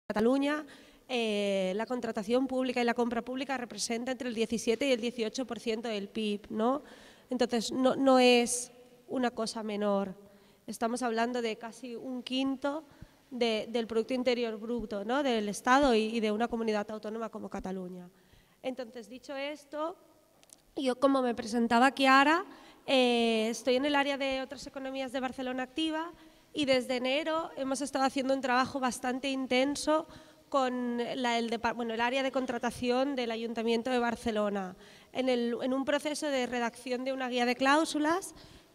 Cataluña, la contratación pública y la compra pública representa entre el 17 y el 18% del PIB, ¿no? Entonces, no es una cosa menor. Estamos hablando de casi un quinto del Producto Interior Bruto, ¿no? Del Estado y de una comunidad autónoma como Cataluña. Entonces, dicho esto, yo, como me presentaba Chiara, estoy en el área de otras economías de Barcelona Activa y desde enero hemos estado haciendo un trabajo bastante intenso con el área de contratación del Ayuntamiento de Barcelona, en un proceso de redacción de una guía de cláusulas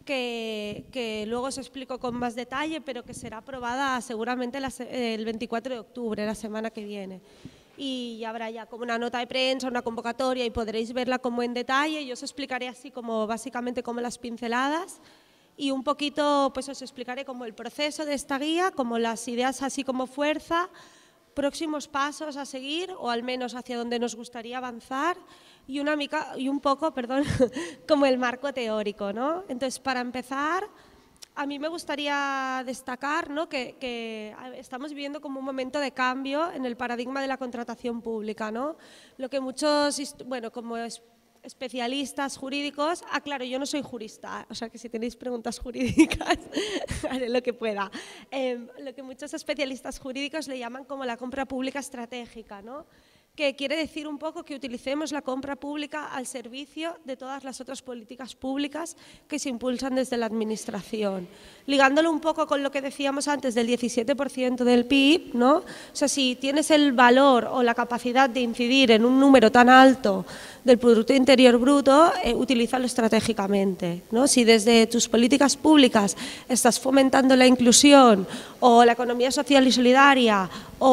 que luego os explico con más detalle, pero que será aprobada seguramente el 24 de octubre, la semana que viene. Y habrá ya como una nota de prensa, una convocatoria y podréis verla como en detalle. Yo os explicaré así como básicamente como las pinceladas y un poquito pues os explicaré como el proceso de esta guía, como las ideas así como fuerza, próximos pasos a seguir o al menos hacia donde nos gustaría avanzar y un poco como el marco teórico, ¿no? Entonces, para empezar, a mí me gustaría destacar, ¿no?, que estamos viviendo como un momento de cambio en el paradigma de la contratación pública, ¿no? Lo que muchos, como especialistas jurídicos, claro, yo no soy jurista, o sea que si tenéis preguntas jurídicas haré lo que pueda. Lo que muchos especialistas jurídicos le llaman como la compra pública estratégica, ¿no?, que quiere decir un poco que utilicemos la compra pública al servicio de todas las otras políticas públicas que se impulsan desde la Administración. Ligándolo un poco con lo que decíamos antes del 17% del PIB, ¿no? O sea, si tienes el valor o la capacidad de incidir en un número tan alto del Producto Interior Bruto, utilízalo estratégicamente, ¿no? Si desde tus políticas públicas estás fomentando la inclusión o la economía social y solidaria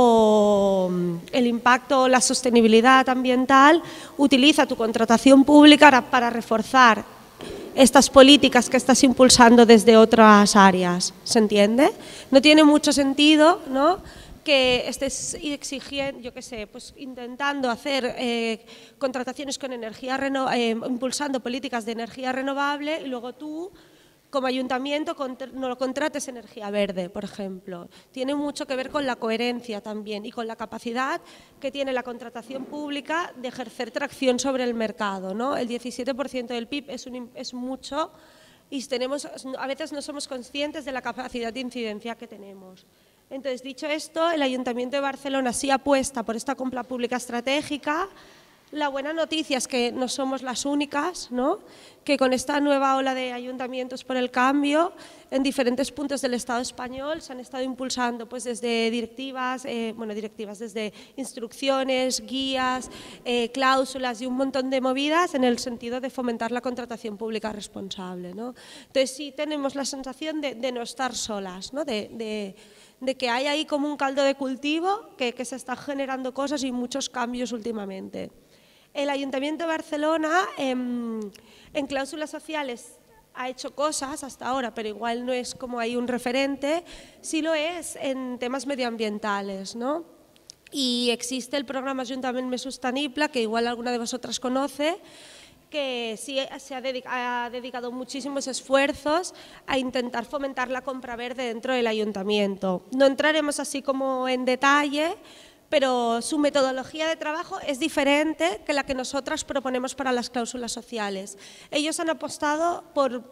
o el impacto o la sostenibilidad ambiental, utiliza tu contratación pública para reforzar estas políticas que estás impulsando desde otras áreas. ¿Se entiende? No tiene mucho sentido, ¿no?, que estés exigiendo, yo qué sé, pues intentando hacer contrataciones con energía impulsando políticas de energía renovable y luego tú, como ayuntamiento, no contrates energía verde, por ejemplo. Tiene mucho que ver con la coherencia también y con la capacidad que tiene la contratación pública de ejercer tracción sobre el mercado, ¿no? El 17% del PIB es mucho y a veces no somos conscientes de la capacidad de incidencia que tenemos. Entonces, dicho esto, el Ayuntamiento de Barcelona sí apuesta por esta compra pública estratégica. La buena noticia es que no somos las únicas, ¿no?, que con esta nueva ola de ayuntamientos por el cambio, en diferentes puntos del Estado español se han estado impulsando pues, desde directivas, desde instrucciones, guías, cláusulas y un montón de movidas en el sentido de fomentar la contratación pública responsable, ¿no? Entonces, sí tenemos la sensación de no estar solas, ¿no?, de que hay ahí como un caldo de cultivo, que se están generando cosas y muchos cambios últimamente. El Ayuntamiento de Barcelona en cláusulas sociales ha hecho cosas hasta ahora, pero igual no es como ahí un referente, sí lo es en temas medioambientales, ¿no? Y existe el programa Ajuntament Més Sostenible, que igual alguna de vosotras conoce, que sí se ha dedicado muchísimos esfuerzos a intentar fomentar la compra verde dentro del ayuntamiento. No entraremos así como en detalle, pero su metodología de trabajo es diferente que la que nosotras proponemos para las cláusulas sociales. Ellos han apostado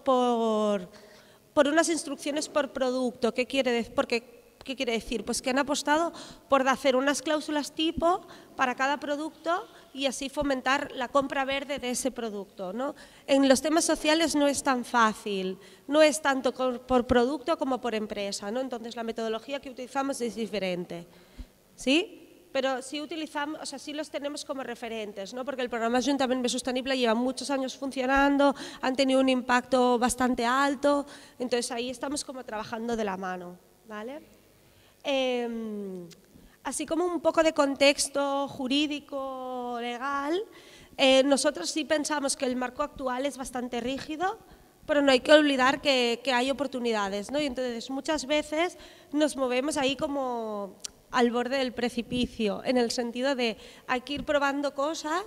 por unas instrucciones por producto. ¿Qué quiere decir? Pues que han apostado por hacer unas cláusulas tipo para cada producto y así fomentar la compra verde de ese producto, ¿no? En los temas sociales no es tan fácil, no es tanto por producto como por empresa, ¿no? Entonces la metodología que utilizamos es diferente, ¿sí? Pero sí utilizamos, o sea, sí los tenemos como referentes, ¿no? Porque el programa Ajuntament Més Sostenible lleva muchos años funcionando, han tenido un impacto bastante alto, entonces ahí estamos como trabajando de la mano, ¿vale? Así como un poco de contexto jurídico, legal, nosotros sí pensamos que el marco actual es bastante rígido, pero no hay que olvidar que hay oportunidades, ¿no? Y entonces muchas veces nos movemos ahí como al borde del precipicio, en el sentido de hay que ir probando cosas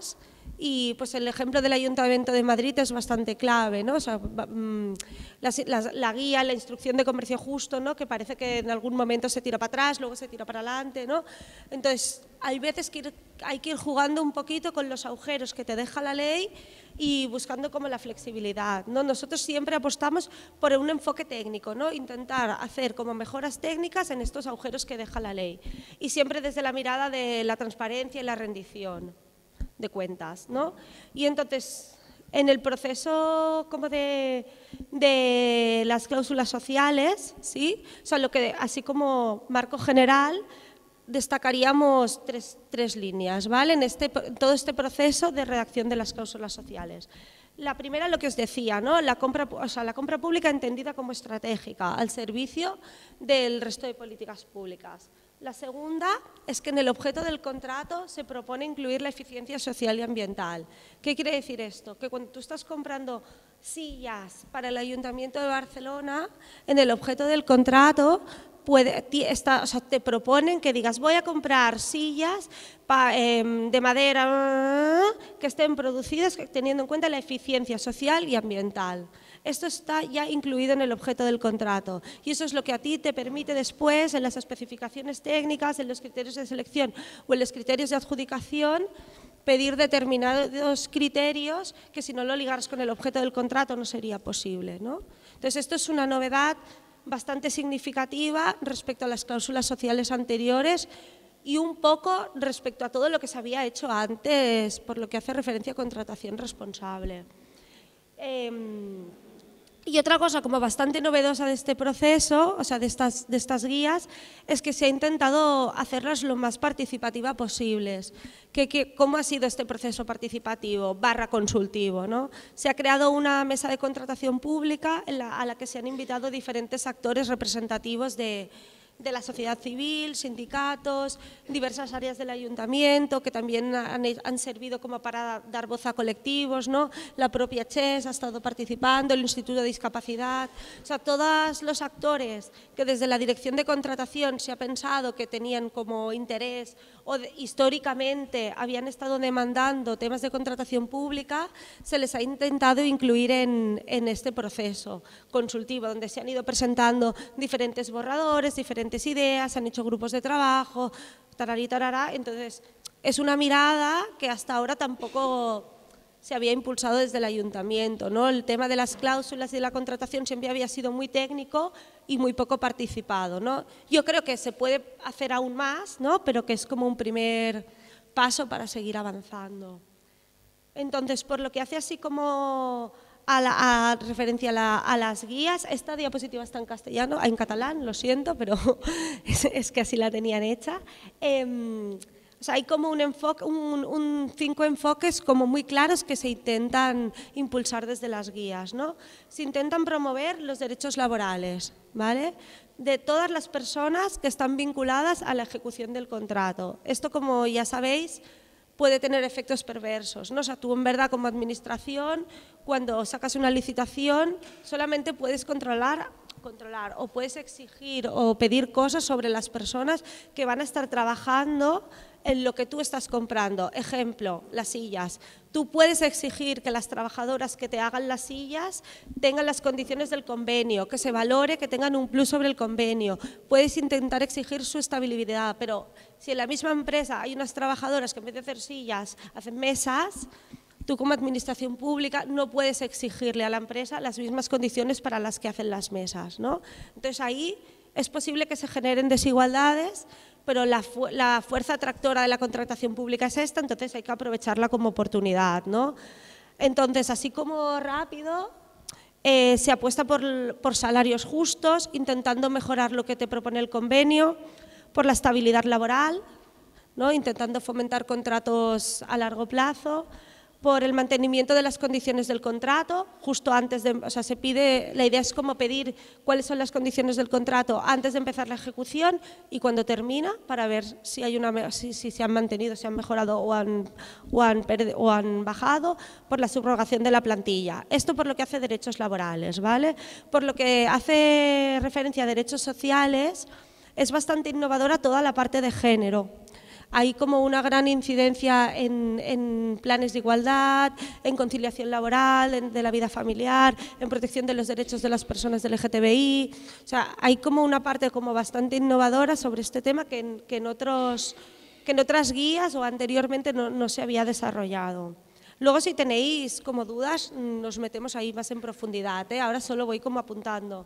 Y pues el ejemplo del Ayuntamiento de Madrid es bastante clave, ¿no? O sea, la guía, la instrucción de comercio justo, ¿no? Que parece que en algún momento se tira para atrás, luego se tira para adelante, ¿no? Entonces, hay veces que hay que ir jugando un poquito con los agujeros que te deja la ley y buscando como la flexibilidad, ¿no? Nosotros siempre apostamos por un enfoque técnico, ¿no? Intentar hacer como mejoras técnicas en estos agujeros que deja la ley y siempre desde la mirada de la transparencia y la rendición de cuentas, ¿no? Y entonces, en el proceso como de las cláusulas sociales, ¿sí? O sea, así como marco general, destacaríamos tres líneas, ¿vale? En todo este proceso de redacción de las cláusulas sociales. La primera, lo que os decía, ¿no? La compra pública entendida como estratégica, al servicio del resto de políticas públicas. La segunda es que en el objeto del contrato se propone incluir la eficiencia social y ambiental. ¿Qué quiere decir esto? Que cuando tú estás comprando sillas para el Ayuntamiento de Barcelona, en el objeto del contrato te proponen que digas voy a comprar sillas de madera que estén producidas teniendo en cuenta la eficiencia social y ambiental. Esto está ya incluido en el objeto del contrato y eso es lo que a ti te permite después en las especificaciones técnicas, en los criterios de selección o en los criterios de adjudicación pedir determinados criterios que si no lo ligaras con el objeto del contrato no sería posible, ¿no? Entonces esto es una novedad bastante significativa respecto a las cláusulas sociales anteriores y un poco respecto a todo lo que se había hecho antes por lo que hace referencia a contratación responsable. Y otra cosa como bastante novedosa de este proceso, o sea, de estas guías, es que se ha intentado hacerlas lo más participativa posibles. ¿Cómo ha sido este proceso participativo / consultivo, ¿no? Se ha creado una mesa de contratación pública a la que se han invitado diferentes actores representativos de la sociedad civil, sindicatos, diversas áreas del ayuntamiento que también han servido como para dar voz a colectivos, ¿no? La propia CHES ha estado participando, el Instituto de Discapacidad, o sea, todos los actores que desde la dirección de contratación se ha pensado que tenían como interés o históricamente habían estado demandando temas de contratación pública, se les ha intentado incluir en este proceso consultivo, donde se han ido presentando diferentes borradores, diferentes ideas, se han hecho grupos de trabajo, tararí, tarará. Entonces, es una mirada que hasta ahora tampoco se había impulsado desde el ayuntamiento, ¿no? El tema de las cláusulas y de la contratación siempre había sido muy técnico y muy poco participado, ¿no? Yo creo que se puede hacer aún más, ¿no? Pero que es como un primer paso para seguir avanzando. Entonces, por lo que hace así como a referencia a las guías, esta diapositiva está en castellano, en catalán, lo siento, pero es que así la tenían hecha. O sea, hay como un 5 enfoques como muy claros que se intentan impulsar desde las guías, ¿no? Se intentan promover los derechos laborales, ¿vale? De todas las personas que están vinculadas a la ejecución del contrato. Esto, como ya sabéis, puede tener efectos perversos, ¿no? O sea, tú en verdad como administración, cuando sacas una licitación, solamente puedes controlar o puedes exigir o pedir cosas sobre las personas que van a estar trabajando en lo que tú estás comprando. Ejemplo, las sillas. Tú puedes exigir que las trabajadoras que te hagan las sillas tengan las condiciones del convenio, que se valore, que tengan un plus sobre el convenio. Puedes intentar exigir su estabilidad, pero si en la misma empresa hay unas trabajadoras que en vez de hacer sillas hacen mesas, tú como administración pública no puedes exigirle a la empresa las mismas condiciones para las que hacen las mesas, ¿no? Entonces ahí es posible que se generen desigualdades, pero la fuerza atractora de la contratación pública es esta, entonces hay que aprovecharla como oportunidad, ¿no? Entonces, así como rápido, se apuesta por salarios justos, intentando mejorar lo que te propone el convenio, por la estabilidad laboral, ¿no? Intentando fomentar contratos a largo plazo, por el mantenimiento de las condiciones del contrato, justo antes de, o sea, se pide, la idea es como pedir cuáles son las condiciones del contrato antes de empezar la ejecución y cuando termina, para ver si se han mantenido, si han mejorado o han bajado, por la subrogación de la plantilla. Esto por lo que hace derechos laborales, ¿vale? Por lo que hace referencia a derechos sociales, es bastante innovadora toda la parte de género. hay como una gran incidencia en planes de igualdad, en conciliación laboral, de la vida familiar, en protección de los derechos de las personas del LGTBI. O sea, hay como una parte como bastante innovadora sobre este tema que en otras guías o anteriormente no se había desarrollado. Luego, si tenéis como dudas, nos metemos ahí más en profundidad, ¿eh? Ahora solo voy como apuntando.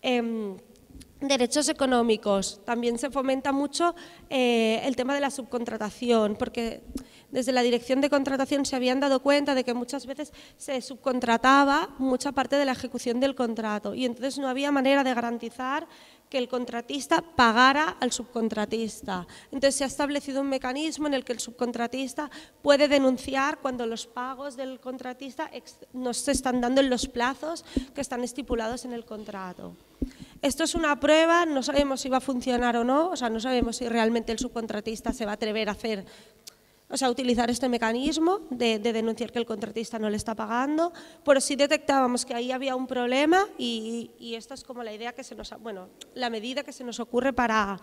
Derechos económicos. También se fomenta mucho el tema de la subcontratación, porque desde la Dirección de Contratación se habían dado cuenta de que muchas veces se subcontrataba mucha parte de la ejecución del contrato y entonces no había manera de garantizar que el contratista pagara al subcontratista. Entonces se ha establecido un mecanismo en el que el subcontratista puede denunciar cuando los pagos del contratista no se están dando en los plazos que están estipulados en el contrato. Esto es una prueba, no sabemos si va a funcionar o no, o sea, no sabemos si realmente el subcontratista se va a atrever a hacer, o sea, utilizar este mecanismo de denunciar que el contratista no le está pagando, pero sí detectábamos que ahí había un problema y esta es como la idea que se nos, bueno, la medida que se nos ocurre para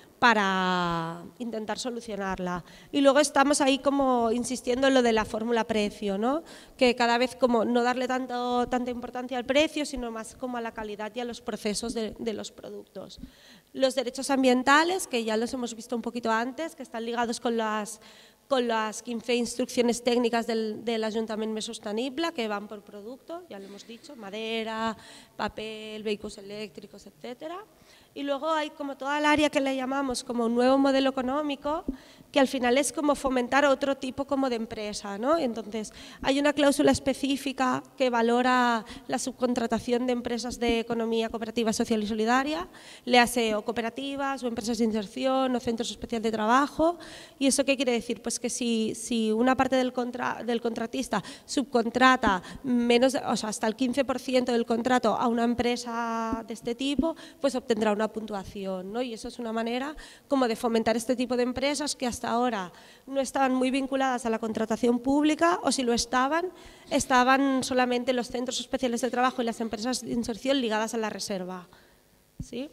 intentar solucionarla. Y luego estamos ahí como insistiendo en lo de la fórmula precio, ¿no? Que cada vez como no darle tanta importancia al precio, sino más como a la calidad y a los procesos de los productos. Los derechos ambientales, que ya los hemos visto un poquito antes, que están ligados con las 15 instrucciones técnicas del Ayuntamiento Més Sostenible, que van por producto, ya lo hemos dicho, madera, papel, vehículos eléctricos, etcétera. Y luego hay como toda el área que le llamamos como un nuevo modelo económico, que al final es como fomentar otro tipo como de empresa, ¿no? Entonces, hay una cláusula específica que valora la subcontratación de empresas de economía cooperativa, social y solidaria, le hace o cooperativas o empresas de inserción o centros especiales de trabajo. ¿Y eso qué quiere decir? Pues que si una parte del contratista subcontrata o sea, hasta el 15% del contrato a una empresa de este tipo, pues obtendrá una puntuación, ¿no? Y eso es una manera como de fomentar este tipo de empresas que hasta ahora no estaban muy vinculadas a la contratación pública o si lo estaban solamente los centros especiales de trabajo y las empresas de inserción ligadas a la reserva. ¿Sí?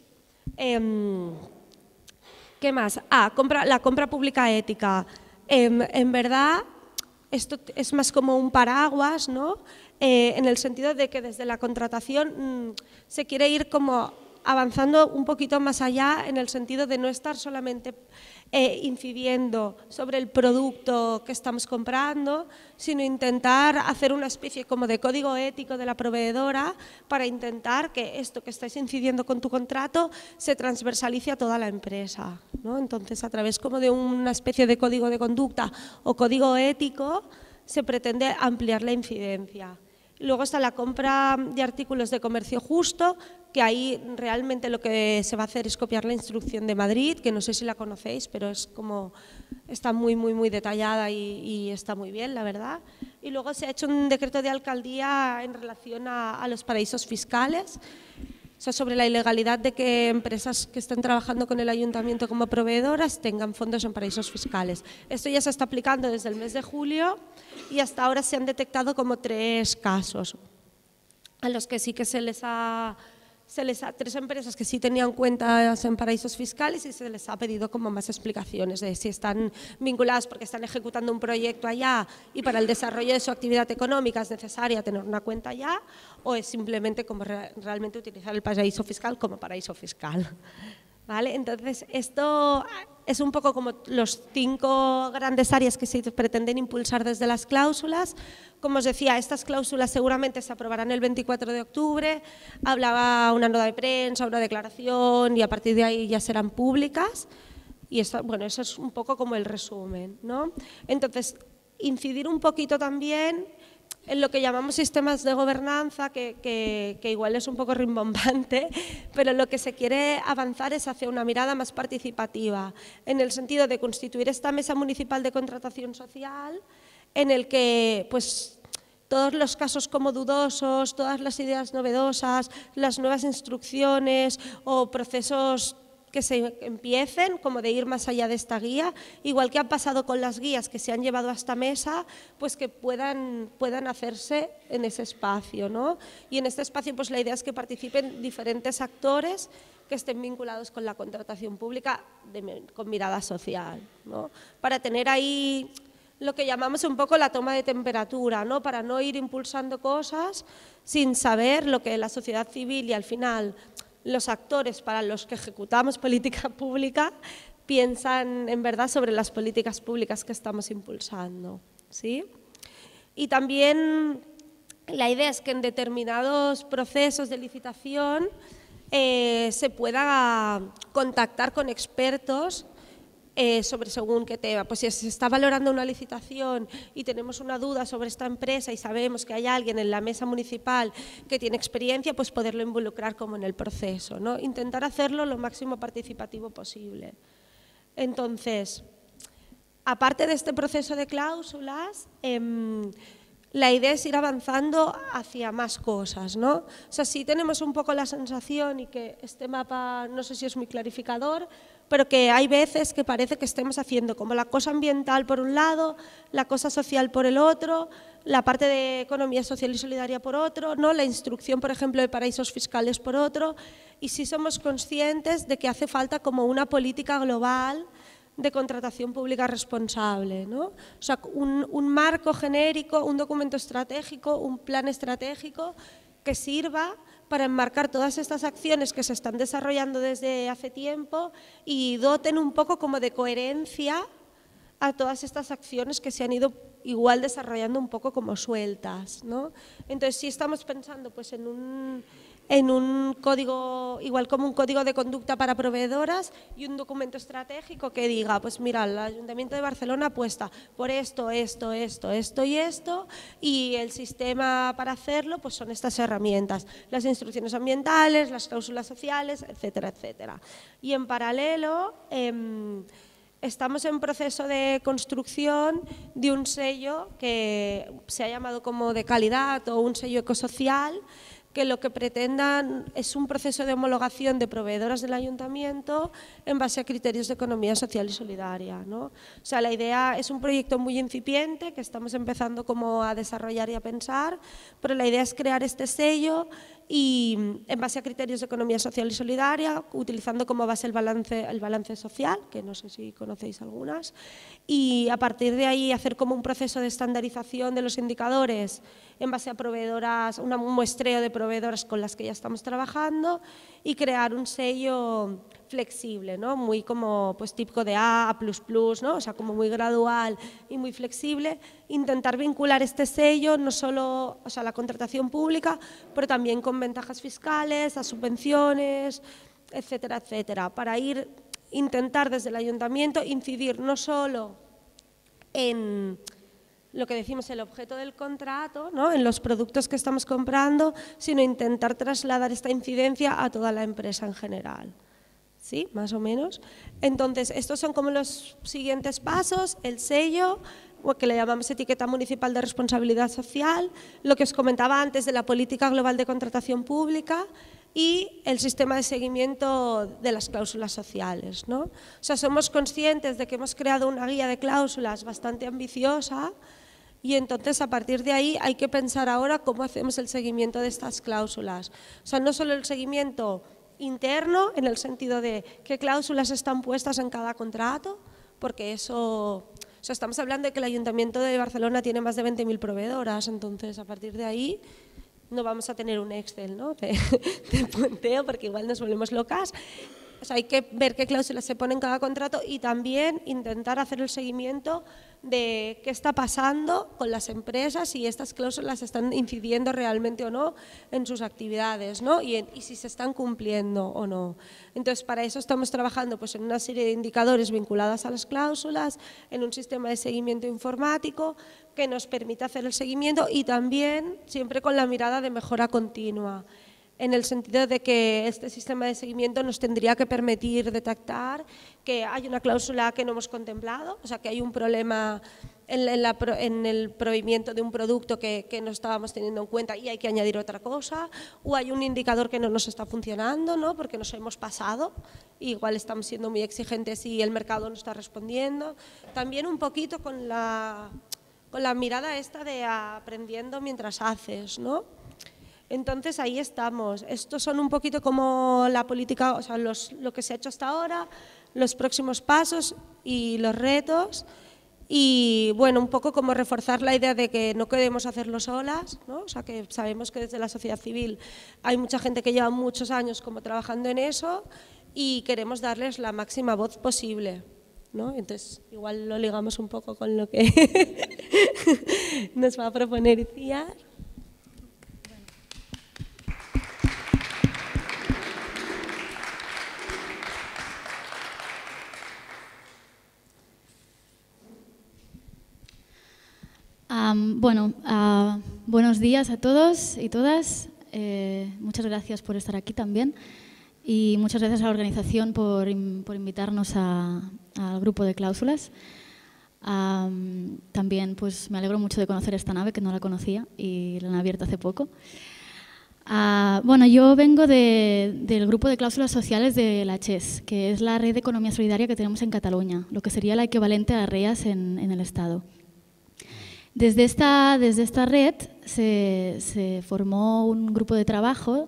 ¿Qué más? La compra pública ética. En verdad, esto es más como un paraguas, ¿no? En el sentido de que desde la contratación se quiere ir como avanzando un poquito más allá en el sentido de no estar solamente incidiendo sobre el producto que estamos comprando, sino intentar hacer una especie como de código ético de la proveedora para intentar que esto que estáis incidiendo con tu contrato se transversalice a toda la empresa, ¿no? Entonces, a través como de una especie de código de conducta o código ético se pretende ampliar la incidencia. Luego está la compra de artículos de comercio justo, que ahí realmente lo que se va a hacer es copiar la instrucción de Madrid, que no sé si la conocéis, pero es como, está muy detallada y está muy bien, la verdad. Y luego se ha hecho un decreto de alcaldía en relación a los paraísos fiscales, o sea, sobre la ilegalidad de que empresas que estén trabajando con el ayuntamiento como proveedoras tengan fondos en paraísos fiscales. Esto ya se está aplicando desde el mes de julio y hasta ahora se han detectado como 3 casos a los que sí que se les ha 3 empresas que sí tenían cuentas en paraísos fiscales y se les ha pedido como más explicaciones de si están vinculadas porque están ejecutando un proyecto allá y para el desarrollo de su actividad económica es necesaria tener una cuenta allá o es simplemente como realmente utilizar el paraíso fiscal como paraíso fiscal. ¿Vale? Entonces, esto es un poco como los 5 grandes áreas que se pretenden impulsar desde las cláusulas. Como os decía, estas cláusulas seguramente se aprobarán el 24 de octubre, hablaba una nota de prensa, una declaración y a partir de ahí ya serán públicas. Y bueno, eso es un poco como el resumen, ¿no? Entonces, incidir un poquito también en lo que llamamos sistemas de gobernanza, que igual es un poco rimbombante, pero lo que se quiere avanzar es hacia una mirada más participativa, en el sentido de constituir esta mesa municipal de contratación social, en el que pues, todos los casos como dudosos, todas las ideas novedosas, las nuevas instrucciones o procesos que se empiecen, como de ir más allá de esta guía, igual que ha pasado con las guías que se han llevado a esta mesa, pues que puedan hacerse en ese espacio, ¿no? Y en este espacio pues la idea es que participen diferentes actores que estén vinculados con la contratación pública con mirada social, ¿no? Para tener ahí lo que llamamos un poco la toma de temperatura, ¿no? Para no ir impulsando cosas sin saber lo que la sociedad civil y al final los actores para los que ejecutamos política pública piensan en verdad sobre las políticas públicas que estamos impulsando, ¿sí? Y también la idea es que en determinados procesos de licitación se pueda contactar con expertos sobre según qué tema. Pues si se está valorando una licitación y tenemos una duda sobre esta empresa y sabemos que hay alguien en la mesa municipal que tiene experiencia, pues poderlo involucrar como en el proceso, ¿no? Intentar hacerlo lo máximo participativo posible. Entonces, aparte de este proceso de cláusulas, la idea es ir avanzando hacia más cosas, ¿no? O sea, sí tenemos un poco la sensación, y que este mapa no sé si es muy clarificador, pero que hay veces que parece que estemos haciendo como la cosa ambiental por un lado, la cosa social por el otro, la parte de economía social y solidaria por otro, ¿no? La instrucción, por ejemplo, de paraísos fiscales por otro, y sí somos conscientes de que hace falta como una política global de contratación pública responsable, ¿no? O sea, un marco genérico, un documento estratégico, un plan estratégico que sirva para enmarcar todas estas acciones que se están desarrollando desde hace tiempo y doten un poco como de coherencia a todas estas acciones que se han ido igual desarrollando un poco como sueltas, ¿no? Entonces sí estamos pensando pues en un código, igual como un código de conducta para proveedoras y un documento estratégico que diga, pues mira, el Ayuntamiento de Barcelona apuesta por esto, esto, esto, esto y esto, y el sistema para hacerlo pues son estas herramientas, las instrucciones ambientales, las cláusulas sociales, etcétera, etcétera. Y en paralelo estamos en proceso de construcción de un sello que se ha llamado como de calidad o un sello ecosocial, que lo que pretendan es un proceso de homologación de proveedoras del ayuntamiento en base a criterios de economía social y solidaria, ¿no? O sea, la idea es un proyecto muy incipiente que estamos empezando como a desarrollar y a pensar, pero la idea es crear este sello y en base a criterios de economía social y solidaria, utilizando como base el balance social, que no sé si conocéis algunas, y a partir de ahí hacer como un proceso de estandarización de los indicadores en base a proveedoras, un muestreo de proveedoras con las que ya estamos trabajando y crear un sello flexible, ¿no? Muy como pues típico de A++, ¿no? O sea, como muy gradual y muy flexible, intentar vincular este sello no solo, o sea, la contratación pública, pero también con ventajas fiscales, a subvenciones, etcétera, etcétera, para intentar desde el ayuntamiento incidir no solo en lo que decimos el objeto del contrato, ¿no? En los productos que estamos comprando, sino intentar trasladar esta incidencia a toda la empresa en general. ¿Sí? Más o menos. Entonces, estos son como los siguientes pasos: el sello, o que le llamamos etiqueta municipal de responsabilidad social, lo que os comentaba antes de la política global de contratación pública y el sistema de seguimiento de las cláusulas sociales, ¿no? O sea, somos conscientes de que hemos creado una guía de cláusulas bastante ambiciosa y entonces a partir de ahí hay que pensar ahora cómo hacemos el seguimiento de estas cláusulas. O sea, no solo el seguimiento interno, en el sentido de qué cláusulas están puestas en cada contrato, porque eso, o sea, estamos hablando de que el Ayuntamiento de Barcelona tiene más de 20.000 proveedoras, entonces a partir de ahí no vamos a tener un Excel, ¿no? de puenteo, porque igual nos volvemos locas. O sea, hay que ver qué cláusulas se ponen en cada contrato y también intentar hacer el seguimiento de qué está pasando con las empresas, y estas cláusulas están incidiendo realmente o no en sus actividades, ¿no? y si se están cumpliendo o no. Entonces, para eso estamos trabajando pues, en una serie de indicadores vinculados a las cláusulas, en un sistema de seguimiento informático que nos permita hacer el seguimiento y también siempre con la mirada de mejora continua, en el sentido de que este sistema de seguimiento nos tendría que permitir detectar que hay una cláusula que no hemos contemplado, o sea, que hay un problema en el provimiento de un producto que no estábamos teniendo en cuenta y hay que añadir otra cosa, o hay un indicador que no nos está funcionando, ¿no? Porque nos hemos pasado, igual estamos siendo muy exigentes y el mercado no está respondiendo. También un poquito con la mirada esta de aprendiendo mientras haces, ¿no? Entonces ahí estamos. Estos son un poquito como la política, o sea, lo que se ha hecho hasta ahora, los próximos pasos y los retos. Y bueno, un poco como reforzar la idea de que no queremos hacerlo solas, ¿no? O sea, que sabemos que desde la sociedad civil hay mucha gente que lleva muchos años como trabajando en eso y queremos darles la máxima voz posible, ¿no? Entonces, igual lo ligamos un poco con lo que nos va a proponer Itziar. Buenos días a todos y todas. Muchas gracias por estar aquí también y muchas gracias a la organización por invitarnos al grupo de cláusulas. También pues, me alegro mucho de conocer esta nave, que no la conocía y la han abierto hace poco. Yo vengo del grupo de cláusulas sociales de la CHES, que es la red de economía solidaria que tenemos en Cataluña, lo que sería la equivalente a REAS en el Estado. Desde esta red se formó un grupo de trabajo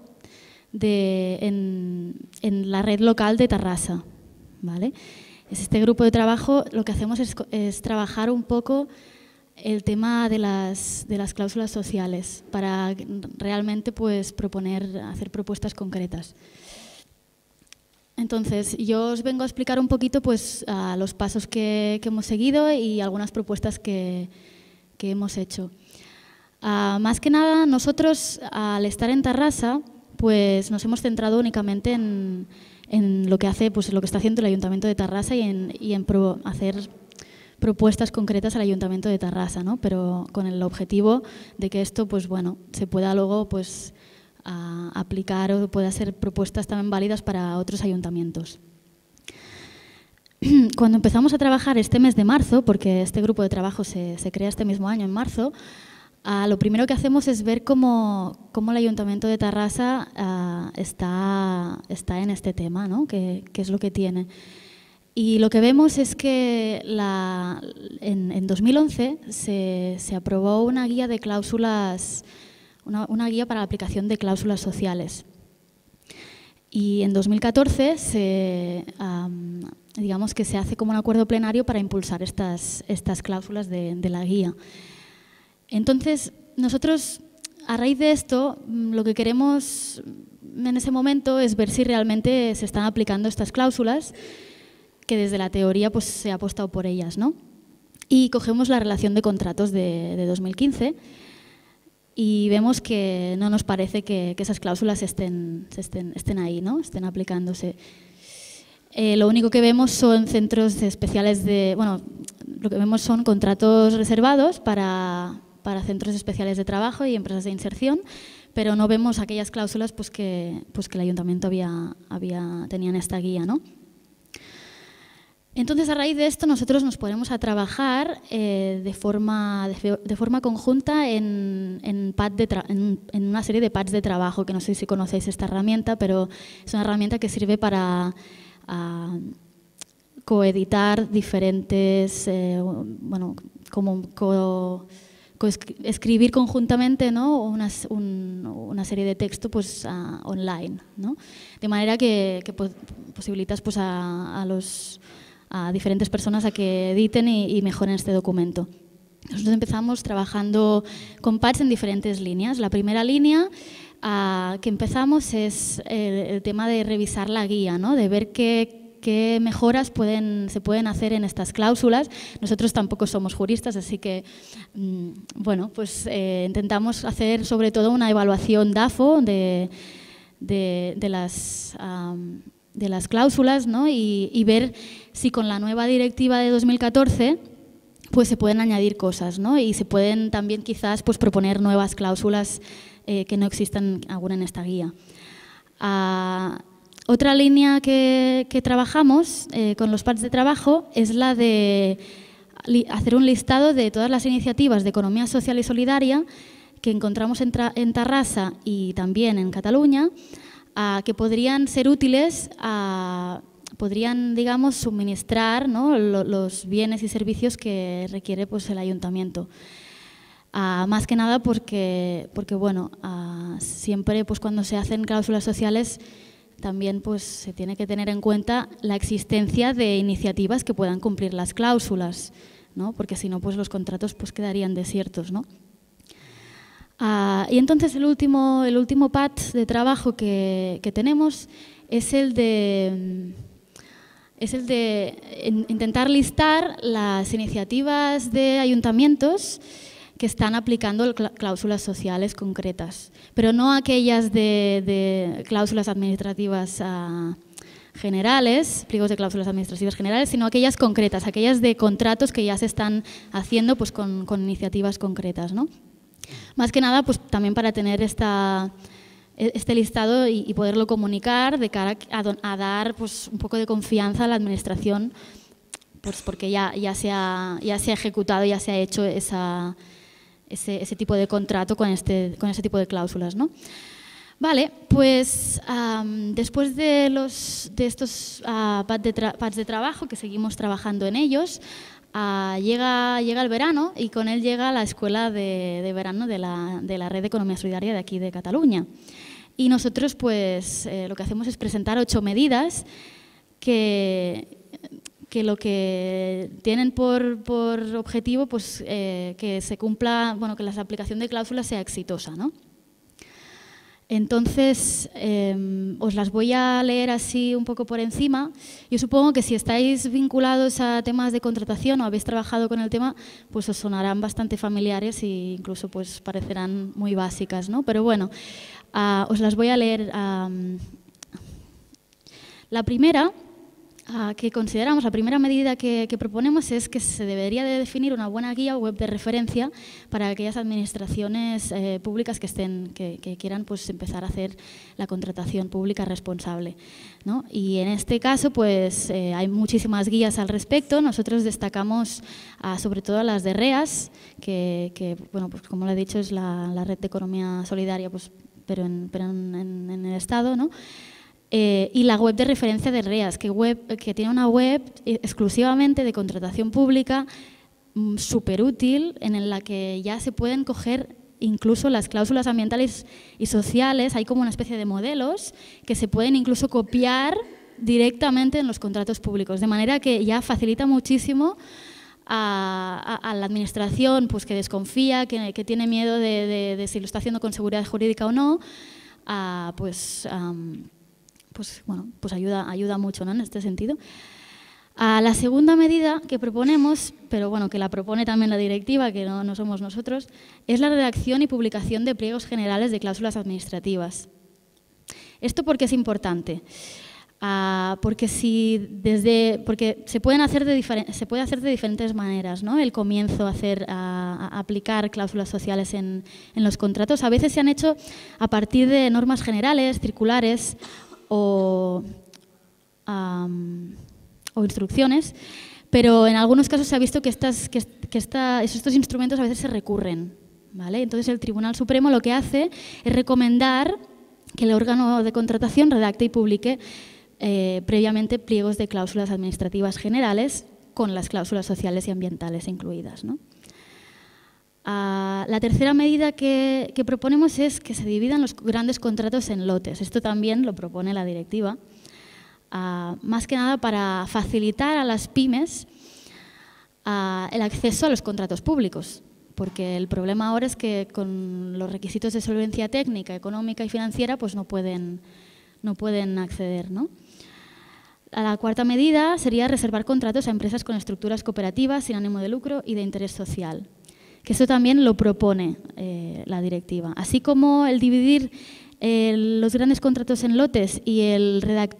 en la red local de Terrassa, ¿vale? Este grupo de trabajo lo que hacemos es trabajar un poco el tema de las cláusulas sociales para realmente pues, hacer propuestas concretas. Entonces, yo os vengo a explicar un poquito pues, los pasos que hemos seguido y algunas propuestas que hemos hecho. Más que nada, nosotros, al estar en Terrassa, pues nos hemos centrado únicamente en lo que hace, pues lo que está haciendo el Ayuntamiento de Terrassa y en hacer propuestas concretas al Ayuntamiento de Terrassa, ¿no? Pero con el objetivo de que esto, pues bueno, se pueda luego, pues aplicar o pueda ser propuestas también válidas para otros ayuntamientos. Cuando empezamos a trabajar este mes de marzo, porque este grupo de trabajo se crea este mismo año, en marzo, lo primero que hacemos es ver cómo el Ayuntamiento de Terrassa está en este tema, ¿no? ¿Qué es lo que tiene? Y lo que vemos es que en 2011 se aprobó una guía de cláusulas, una guía para la aplicación de cláusulas sociales. Y en 2014 digamos que se hace como un acuerdo plenario para impulsar estas cláusulas de la guía. Entonces, nosotros, a raíz de esto, lo que queremos en ese momento es ver si realmente se están aplicando estas cláusulas, que desde la teoría pues, se ha apostado por ellas, ¿no? Y cogemos la relación de contratos de 2015 y vemos que no nos parece que esas cláusulas estén ahí, ¿no? Estén aplicándose. Lo único que vemos son centros especiales lo que vemos son contratos reservados para centros especiales de trabajo y empresas de inserción, pero no vemos aquellas cláusulas pues que el Ayuntamiento tenía en esta guía, ¿no? Entonces, a raíz de esto, nosotros nos ponemos a trabajar de forma conjunta en una serie de pads de trabajo, que no sé si conocéis esta herramienta, pero es una herramienta que sirve para coeditar diferentes, escribir conjuntamente, ¿no? una serie de texto pues, online, ¿no? De manera que posibilitas pues, a diferentes personas a que editen y mejoren este documento. Nosotros empezamos trabajando con pads en diferentes líneas. La primera línea que empezamos es el tema de revisar la guía, ¿no? De ver qué mejoras se pueden hacer en estas cláusulas. Nosotros tampoco somos juristas, así que intentamos hacer sobre todo una evaluación DAFO de las cláusulas, ¿no? y ver si con la nueva directiva de 2014 pues se pueden añadir cosas, ¿no? Y se pueden también quizás pues, proponer nuevas cláusulas que no existan aún en esta guía. Otra línea que trabajamos con los pads de trabajo es la de hacer un listado de todas las iniciativas de economía social y solidaria que encontramos en Terrassa y también en Cataluña, que podrían ser útiles, podrían, digamos, suministrar, ¿no? los bienes y servicios que requiere pues, el ayuntamiento. Más que nada porque bueno, siempre pues, cuando se hacen cláusulas sociales también pues, se tiene que tener en cuenta la existencia de iniciativas que puedan cumplir las cláusulas, ¿no? Porque si no, pues los contratos pues, quedarían desiertos, ¿no? Y entonces el último pad de trabajo que tenemos es el de intentar listar las iniciativas de ayuntamientos que están aplicando cláusulas sociales concretas, pero no aquellas de cláusulas administrativas generales, pliegos de cláusulas administrativas generales, sino aquellas concretas, aquellas de contratos que ya se están haciendo pues, con iniciativas concretas, ¿no? Más que nada, pues también para tener este listado y poderlo comunicar de cara a dar pues, un poco de confianza a la administración, pues porque ya se ha ejecutado, ya se ha hecho ese tipo de contrato con ese tipo de cláusulas, ¿no? Vale, pues después de estos pads de trabajo, que seguimos trabajando en ellos, llega el verano y con él llega la escuela de verano de la Red de Economía Solidaria de aquí de Cataluña. Y nosotros pues lo que hacemos es presentar 8 medidas que lo que tienen por objetivo pues, que se cumpla, bueno, que la aplicación de cláusulas sea exitosa, ¿no? Entonces, os las voy a leer así un poco por encima. Yo supongo que si estáis vinculados a temas de contratación o habéis trabajado con el tema, pues os sonarán bastante familiares e incluso pues parecerán muy básicas, ¿no? Pero bueno, os las voy a leer. La primera que consideramos, la primera medida que proponemos es que se debería de definir una buena guía web de referencia para aquellas administraciones públicas que quieran pues, empezar a hacer la contratación pública responsable, ¿no? Y en este caso pues, hay muchísimas guías al respecto. Nosotros destacamos sobre todo las de REAS, que bueno, pues, como lo he dicho es la Red de Economía Solidaria, pues, pero en el Estado, ¿no? Y la web de referencia de REAS, que tiene una web exclusivamente de contratación pública súper útil, en la que ya se pueden coger incluso las cláusulas ambientales y sociales. Hay como una especie de modelos que se pueden incluso copiar directamente en los contratos públicos, de manera que ya facilita muchísimo a la administración pues, que desconfía, que tiene miedo de si lo está haciendo con seguridad jurídica o no, pues ayuda mucho, ¿no? En este sentido. La segunda medida que proponemos, pero bueno, que la propone también la directiva, que no somos nosotros, es la redacción y publicación de pliegos generales de cláusulas administrativas. ¿Esto por qué es importante? Porque se puede hacer de diferentes maneras, ¿no? El comienzo a aplicar cláusulas sociales en los contratos. A veces se han hecho a partir de normas generales, circulares o instrucciones, pero en algunos casos se ha visto que estos instrumentos a veces se recurren, ¿vale? Entonces el Tribunal Supremo lo que hace es recomendar que el órgano de contratación redacte y publique previamente pliegos de cláusulas administrativas generales con las cláusulas sociales y ambientales incluidas, ¿no? La tercera medida que proponemos es que se dividan los grandes contratos en lotes. Esto también lo propone la directiva, más que nada para facilitar a las pymes el acceso a los contratos públicos, porque el problema ahora es que con los requisitos de solvencia técnica, económica y financiera pues no pueden acceder, ¿no? La cuarta medida sería reservar contratos a empresas con estructuras cooperativas sin ánimo de lucro y de interés social, que eso también lo propone la directiva. Así como el dividir los grandes contratos en lotes y el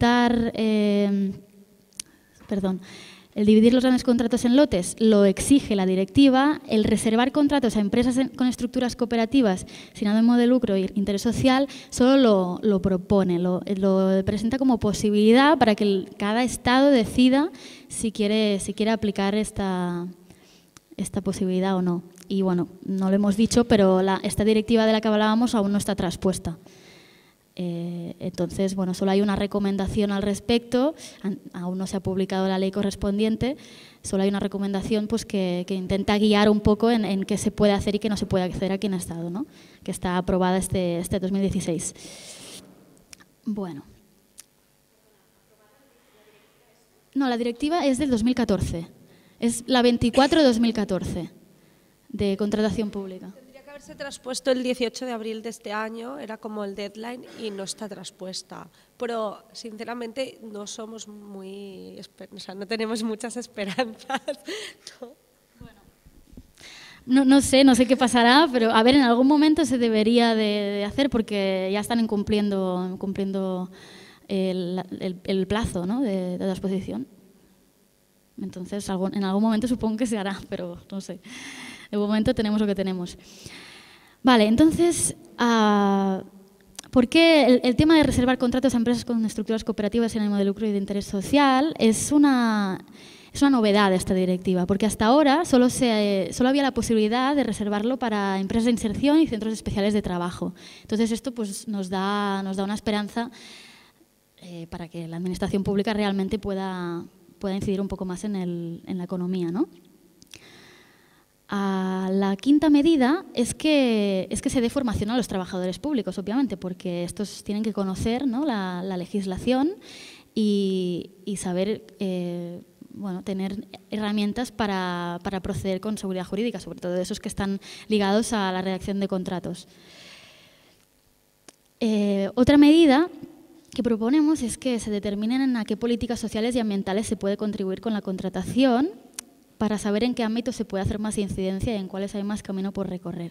dividir los grandes contratos en lotes lo exige la directiva, el reservar contratos a empresas con estructuras cooperativas sin ánimo de lucro e interés social solo lo propone, lo presenta como posibilidad para que cada Estado decida si quiere aplicar esta posibilidad o no. Y bueno, no lo hemos dicho, pero esta directiva de la que hablábamos aún no está traspuesta. Entonces, bueno, solo hay una recomendación al respecto, aún no se ha publicado la ley correspondiente, solo hay una recomendación pues, que intenta guiar un poco en qué se puede hacer y qué no se puede hacer aquí en Estado, ¿no? Que está aprobada este 2016. Bueno. No, la directiva es del 2014, es la 24 de 2014 de contratación pública. Haberse traspuesto el 18 de abril de este año, era como el deadline y no está traspuesta. Pero sinceramente no somos muy, o sea, no tenemos muchas esperanzas. ¿No? No sé qué pasará, pero a ver, en algún momento se debería de hacer porque ya están incumpliendo el plazo, ¿no? de transposición. Entonces, en algún momento supongo que se hará, pero no sé. De momento tenemos lo que tenemos. Vale, entonces, ¿por qué el tema de reservar contratos a empresas con estructuras cooperativas sin ánimo de lucro y de interés social es una novedad de esta directiva? Porque hasta ahora solo había la posibilidad de reservarlo para empresas de inserción y centros especiales de trabajo. Entonces, esto pues, nos da una esperanza para que la administración pública realmente pueda incidir un poco más en la economía, ¿no? La quinta medida es que se dé formación a los trabajadores públicos, obviamente, porque estos tienen que conocer, ¿no? la legislación y saber, bueno, tener herramientas para proceder con seguridad jurídica, sobre todo esos que están ligados a la redacción de contratos. Otra medida que proponemos es que se determinen a qué políticas sociales y ambientales se puede contribuir con la contratación para saber en qué ámbitos se puede hacer más incidencia y en cuáles hay más camino por recorrer.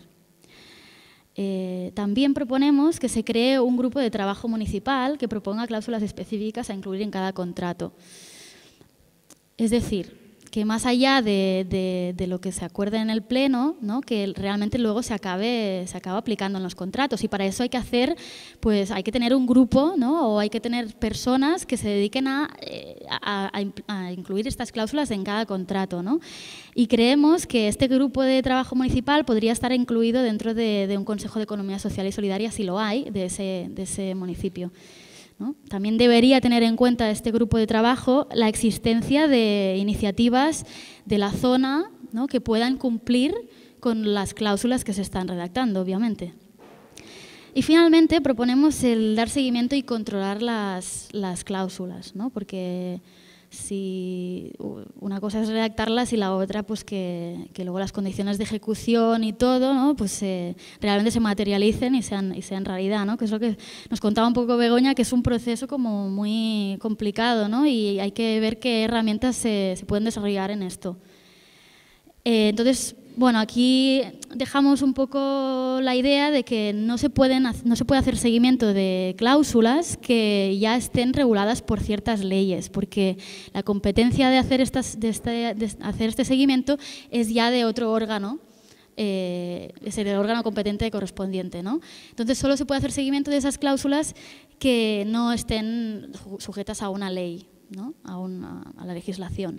También proponemos que se cree un grupo de trabajo municipal que proponga cláusulas específicas a incluir en cada contrato. Es decir, que más allá de lo que se acuerde en el Pleno, ¿no? Que realmente luego se acabe aplicando en los contratos. Y para eso hay que tener un grupo, ¿no? O hay que tener personas que se dediquen a incluir estas cláusulas en cada contrato, ¿no? Y creemos que este grupo de trabajo municipal podría estar incluido dentro de un Consejo de Economía Social y Solidaria, si lo hay, de ese municipio, ¿no? También debería tener en cuenta este grupo de trabajo la existencia de iniciativas de la zona, ¿no? Que puedan cumplir con las cláusulas que se están redactando, obviamente. Y finalmente proponemos el dar seguimiento y controlar las cláusulas, ¿no? Porque si una cosa es redactarlas y la otra pues que luego las condiciones de ejecución y todo, ¿no? Pues realmente se materialicen y sean realidad, ¿no? Que es lo que nos contaba un poco Begoña, que es un proceso como muy complicado, ¿no? Y hay que ver qué herramientas se pueden desarrollar en esto. Entonces, bueno, aquí dejamos un poco la idea de que no se puede hacer seguimiento de cláusulas que ya estén reguladas por ciertas leyes, porque la competencia de hacer este seguimiento es ya de otro órgano, es el órgano competente correspondiente, ¿no? Entonces, solo se puede hacer seguimiento de esas cláusulas que no estén sujetas a una ley, ¿no? A la legislación.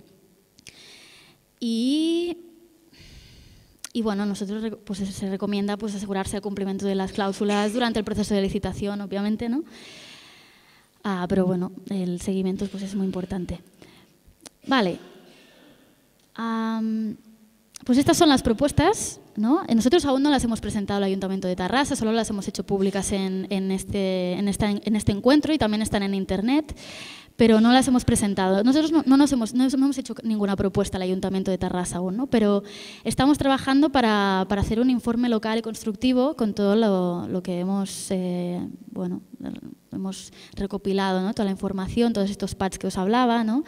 Y bueno, nosotros pues, se recomienda pues, asegurarse el cumplimiento de las cláusulas durante el proceso de licitación, obviamente, ¿no? Pero bueno, el seguimiento pues, es muy importante. Vale. Pues estas son las propuestas, ¿no? Nosotros aún no las hemos presentado al Ayuntamiento de Tarrasa, solo las hemos hecho públicas en este encuentro y también están en Internet, pero no las hemos presentado. Nosotros no hemos hecho ninguna propuesta al Ayuntamiento de Tarrasa aún, ¿no? Pero estamos trabajando para hacer un informe local y constructivo con todo lo que hemos recopilado, ¿no? Toda la información, todos estos pads que os hablaba, ¿no?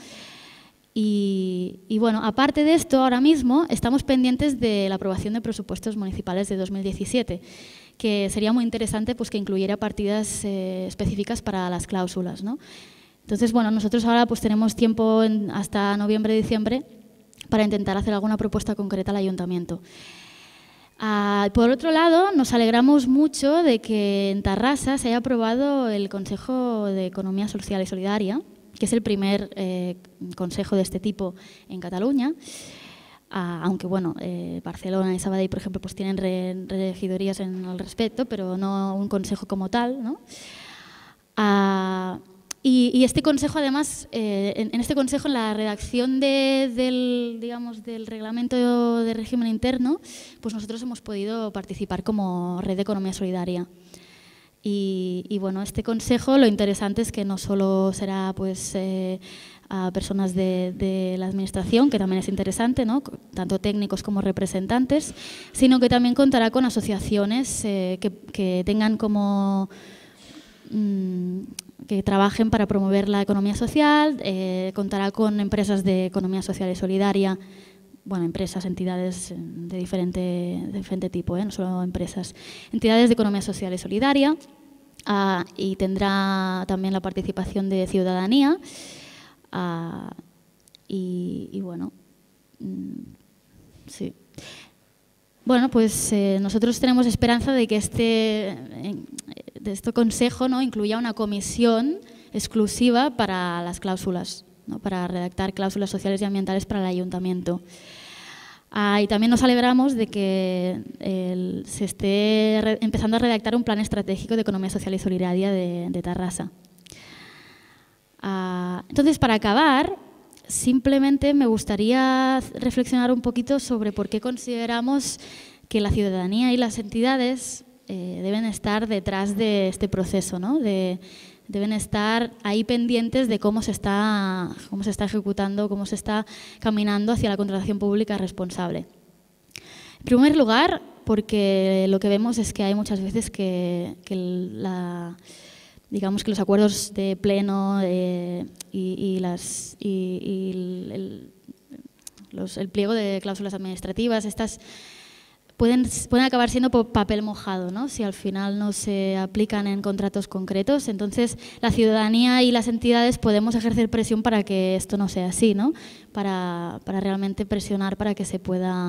Y bueno, aparte de esto, ahora mismo estamos pendientes de la aprobación de presupuestos municipales de 2017, que sería muy interesante pues, que incluyera partidas específicas para las cláusulas, ¿no? Entonces, bueno, nosotros ahora pues, tenemos tiempo hasta noviembre-diciembre para intentar hacer alguna propuesta concreta al Ayuntamiento. Por otro lado, nos alegramos mucho de que en Tarrasa se haya aprobado el Consejo de Economía Social y Solidaria, que es el primer consejo de este tipo en Cataluña, aunque bueno, Barcelona y Sabadell, por ejemplo, pues tienen regidorías al respecto, pero no un consejo como tal, ¿no? Y este consejo, además, en este consejo, en la redacción del reglamento de régimen interno, pues nosotros hemos podido participar como Red de Economía Solidaria. Y bueno, este consejo, lo interesante es que no solo será pues a personas de la administración, que también es interesante, ¿no?, tanto técnicos como representantes, sino que también contará con asociaciones que tengan como que trabajen para promover la economía social, contará con empresas de economía social y solidaria, bueno, empresas, entidades de diferente tipo, no solo empresas, entidades de economía social y solidaria, y tendrá también la participación de ciudadanía, y bueno, sí. Bueno, pues nosotros tenemos esperanza de que este consejo, ¿no?, incluya una comisión exclusiva para las cláusulas, ¿no?, para redactar cláusulas sociales y ambientales para el ayuntamiento. Y también nos alegramos de que se esté empezando a redactar un plan estratégico de economía social y solidaria de Tarrasa. Entonces, para acabar, simplemente me gustaría reflexionar un poquito sobre por qué consideramos que la ciudadanía y las entidades deben estar detrás de este proceso, ¿no? Deben estar ahí pendientes de cómo se está ejecutando, cómo se está caminando hacia la contratación pública responsable. En primer lugar, porque lo que vemos es que hay muchas veces digamos que los acuerdos de pleno el pliego de cláusulas administrativas, estas pueden acabar siendo papel mojado, ¿no?, si al final no se aplican en contratos concretos. Entonces, la ciudadanía y las entidades podemos ejercer presión para que esto no sea así, ¿no?, para realmente presionar para que se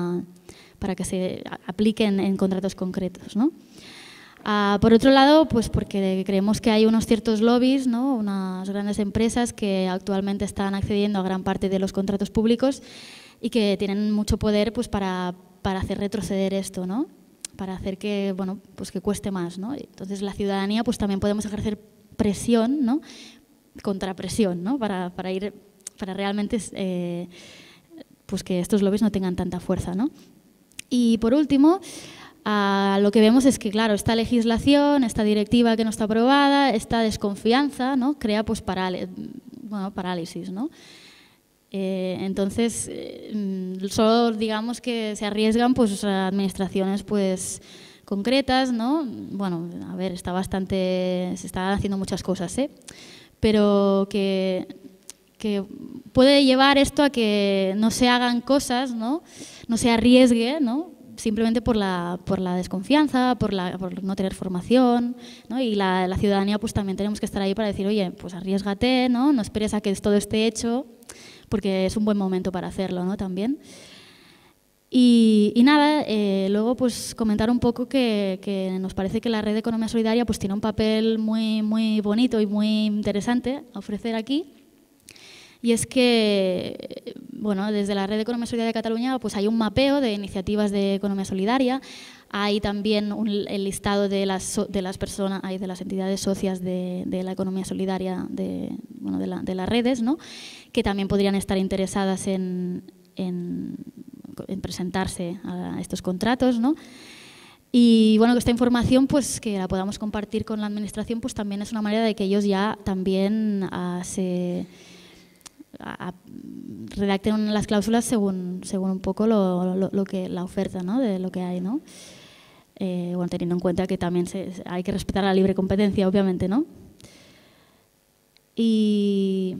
apliquen en contratos concretos, ¿no? Por otro lado, pues porque creemos que hay unos ciertos lobbies, ¿no?, unas grandes empresas que actualmente están accediendo a gran parte de los contratos públicos y que tienen mucho poder pues para hacer retroceder esto, ¿no?, para hacer que, bueno, pues que cueste más, ¿no? Entonces, la ciudadanía pues también podemos ejercer presión, ¿no?, contrapresión, ¿no?, para realmente pues que estos lobbies no tengan tanta fuerza, ¿no? Y por último, lo que vemos es que, claro, esta legislación, esta directiva que no está aprobada, esta desconfianza, ¿no?, crea pues parálisis, ¿no? Entonces, solo digamos que se arriesgan pues administraciones pues concretas, ¿no? Bueno, a ver, se están haciendo muchas cosas, pero que puede llevar esto a que no se hagan cosas, ¿no?, no se arriesgue, ¿no?, simplemente por la desconfianza, por no tener formación, ¿no? Y la ciudadanía pues también tenemos que estar ahí para decir, oye, pues arriésgate, ¿no?, no esperes a que todo esté hecho, porque es un buen momento para hacerlo, ¿no?, también. Y nada, luego pues comentar un poco que nos parece que la Red de Economía Solidaria pues tiene un papel muy, muy bonito y muy interesante a ofrecer aquí. Y es que, bueno, desde la Red de Economía Solidaria de Cataluña pues hay un mapeo de iniciativas de economía solidaria, hay también el listado de las personas, de las entidades socias de la economía solidaria de las redes, ¿no?, que también podrían estar interesadas en presentarse a estos contratos, ¿no? Y bueno, que esta información pues que la podamos compartir con la administración pues también es una manera de que ellos ya también redacten las cláusulas según un poco lo que la oferta, ¿no?, de lo que hay, ¿no? Bueno, teniendo en cuenta que también hay que respetar la libre competencia, obviamente, ¿no? Y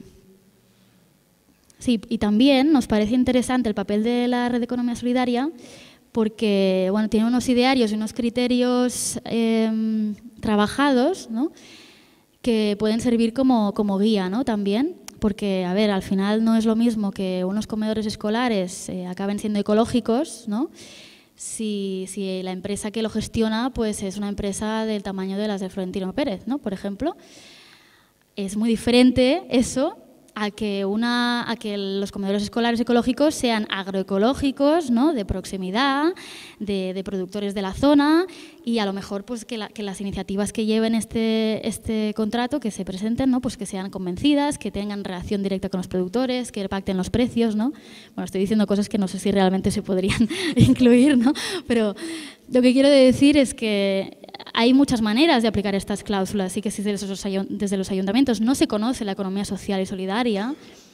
también nos parece interesante el papel de la Red de Economía Solidaria porque, bueno, tiene unos idearios y unos criterios trabajados, ¿no?, que pueden servir como guía, ¿no?, también. Porque, a ver, al final no es lo mismo que unos comedores escolares acaben siendo ecológicos, ¿no?, si la empresa que lo gestiona pues es una empresa del tamaño de las de Florentino Pérez, ¿no?, por ejemplo. Es muy diferente eso a que los comedores escolares ecológicos sean agroecológicos, ¿no? De proximidad, de productores de la zona, y a lo mejor pues que las iniciativas que lleven este contrato, que se presenten, ¿no? Pues que sean convencidas, que tengan relación directa con los productores, que pacten los precios, ¿no? Bueno, estoy diciendo cosas que no sé si realmente se podrían incluir, ¿no? Pero lo que quiero decir es que hay muchas maneras de aplicar estas cláusulas y que si desde los ayuntamientos no se conoce la economía social y solidaria,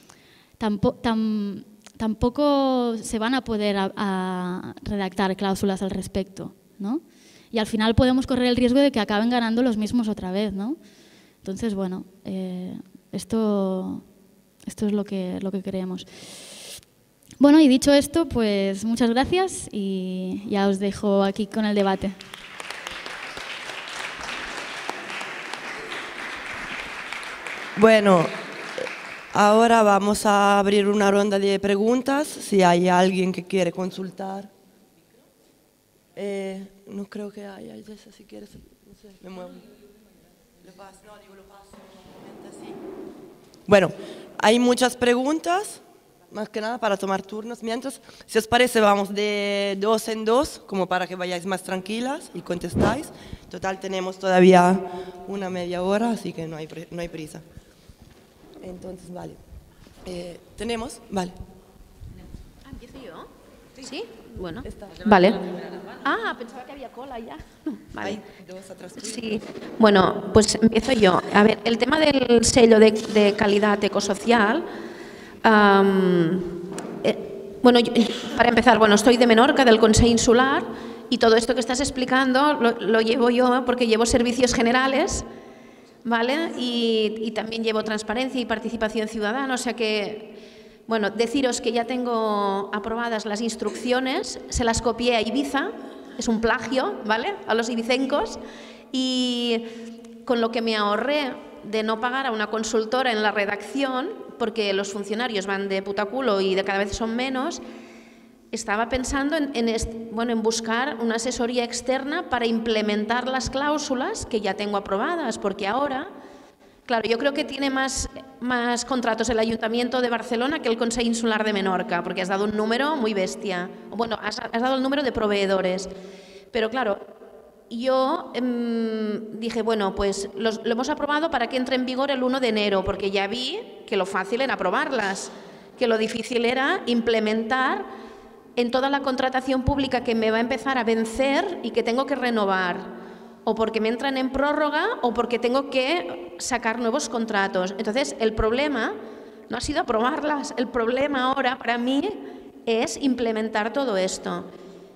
tampoco se van a poder a redactar cláusulas al respecto, ¿no? Y al final podemos correr el riesgo de que acaben ganando los mismos otra vez, ¿no? Entonces, bueno, esto es lo que creemos. Bueno, y dicho esto, pues muchas gracias y ya os dejo aquí con el debate. Bueno, ahora vamos a abrir una ronda de preguntas, si hay alguien que quiere consultar. No creo que haya, Jessa, si quieres, no sé, me muevo. Lo paso, así. Bueno, hay muchas preguntas, más que nada para tomar turnos. Mientras, si os parece, vamos de 2 en 2, como para que vayáis más tranquilas y contestáis. Total, tenemos todavía una media hora, así que no hay prisa. Entonces, vale. ¿Tenemos? Vale. ¿Empiezo yo? ¿Sí? Bueno. Vale. Pensaba que había cola ya. Vale. Hay dos atrás. Sí. Bueno, pues empiezo yo. A ver, el tema del sello de calidad ecosocial. Bueno, para empezar, estoy de Menorca, del Consell Insular, y todo esto que estás explicando lo llevo yo porque llevo servicios generales, ¿vale? Y también llevo transparencia y participación ciudadana, o sea que, bueno, deciros que ya tengo aprobadas las instrucciones, se las copié a Ibiza, es un plagio, ¿vale?, a los ibicencos, y con lo que me ahorré de no pagar a una consultora en la redacción, porque los funcionarios van de puta culo y de cada vez son menos, estaba pensando en buscar una asesoría externa para implementar las cláusulas que ya tengo aprobadas, porque ahora, claro, yo creo que tiene más contratos el Ayuntamiento de Barcelona que el Consell Insular de Menorca, porque has dado un número muy bestia. Bueno, has dado el número de proveedores, pero claro, yo dije, bueno, pues lo hemos aprobado para que entre en vigor el 1 de enero, porque ya vi que lo fácil era aprobarlas, que lo difícil era implementar en toda la contratación pública que me va a empezar a vencer y que tengo que renovar, o porque me entran en prórroga o porque tengo que sacar nuevos contratos. Entonces, el problema no ha sido aprobarlas, el problema ahora para mí es implementar todo esto.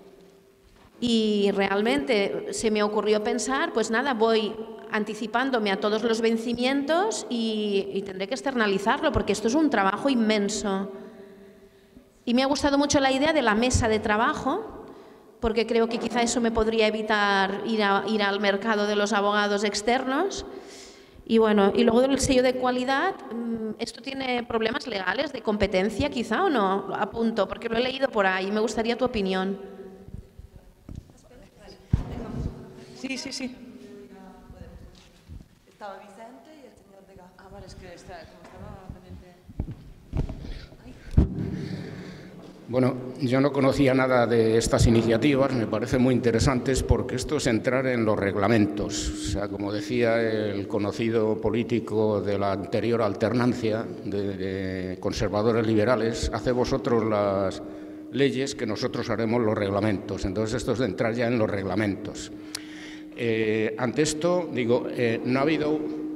Y realmente se me ocurrió pensar, pues nada, voy anticipándome a todos los vencimientos y tendré que externalizarlo porque esto es un trabajo inmenso. Y me ha gustado mucho la idea de la mesa de trabajo, porque creo que quizá eso me podría evitar ir al mercado de los abogados externos. Y bueno, y luego del sello de cualidad, ¿esto tiene problemas legales de competencia quizá o no? Apunto, porque lo he leído por ahí, me gustaría tu opinión. Sí. Estaba Vicente y el señor de Gaza. Vale, es que como estaba pendiente. Bueno, yo no conocía nada de estas iniciativas, me parecen muy interesantes porque esto es entrar en los reglamentos. O sea, como decía el conocido político de la anterior alternancia de conservadores liberales, haced vosotros las leyes que nosotros haremos los reglamentos. Entonces esto es de entrar ya en los reglamentos. Ante esto, digo, no ha habido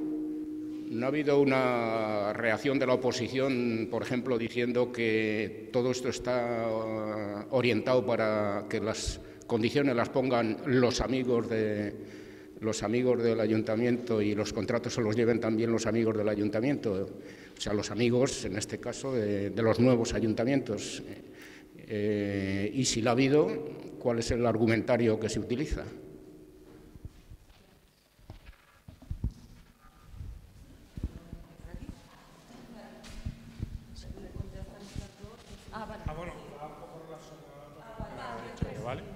una reacción de la oposición, por ejemplo, diciendo que todo esto está orientado para que las condiciones las pongan los amigos del ayuntamiento y los contratos se los lleven también los amigos del ayuntamiento, o sea, los amigos, en este caso, de los nuevos ayuntamientos. Y si la ha habido, ¿cuál es el argumentario que se utiliza?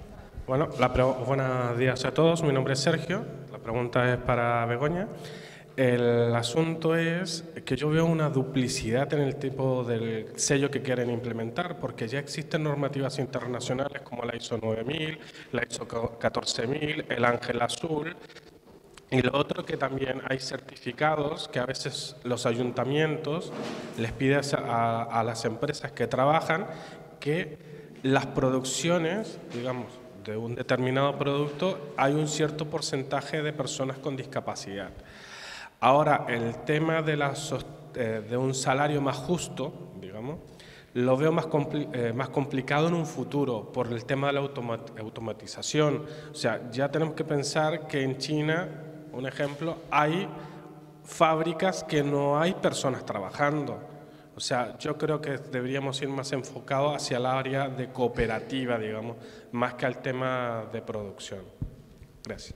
Bueno, buenos días a todos. Mi nombre es Sergio. La pregunta es para Begoña. El asunto es que yo veo una duplicidad en el tipo del sello que quieren implementar, porque ya existen normativas internacionales como la ISO 9000, la ISO 14000, el Ángel Azul, y lo otro que también hay certificados que a veces los ayuntamientos les piden a las empresas que trabajan que las producciones, digamos, de un determinado producto, hay un cierto porcentaje de personas con discapacidad. Ahora, el tema de un salario más justo, digamos, lo veo más complicado en un futuro por el tema de la automatización. O sea, ya tenemos que pensar que en China, un ejemplo, hay fábricas que no hay personas trabajando. O sea, yo creo que deberíamos ir más enfocados hacia el área de cooperativa, digamos, más que al tema de producción. Gracias.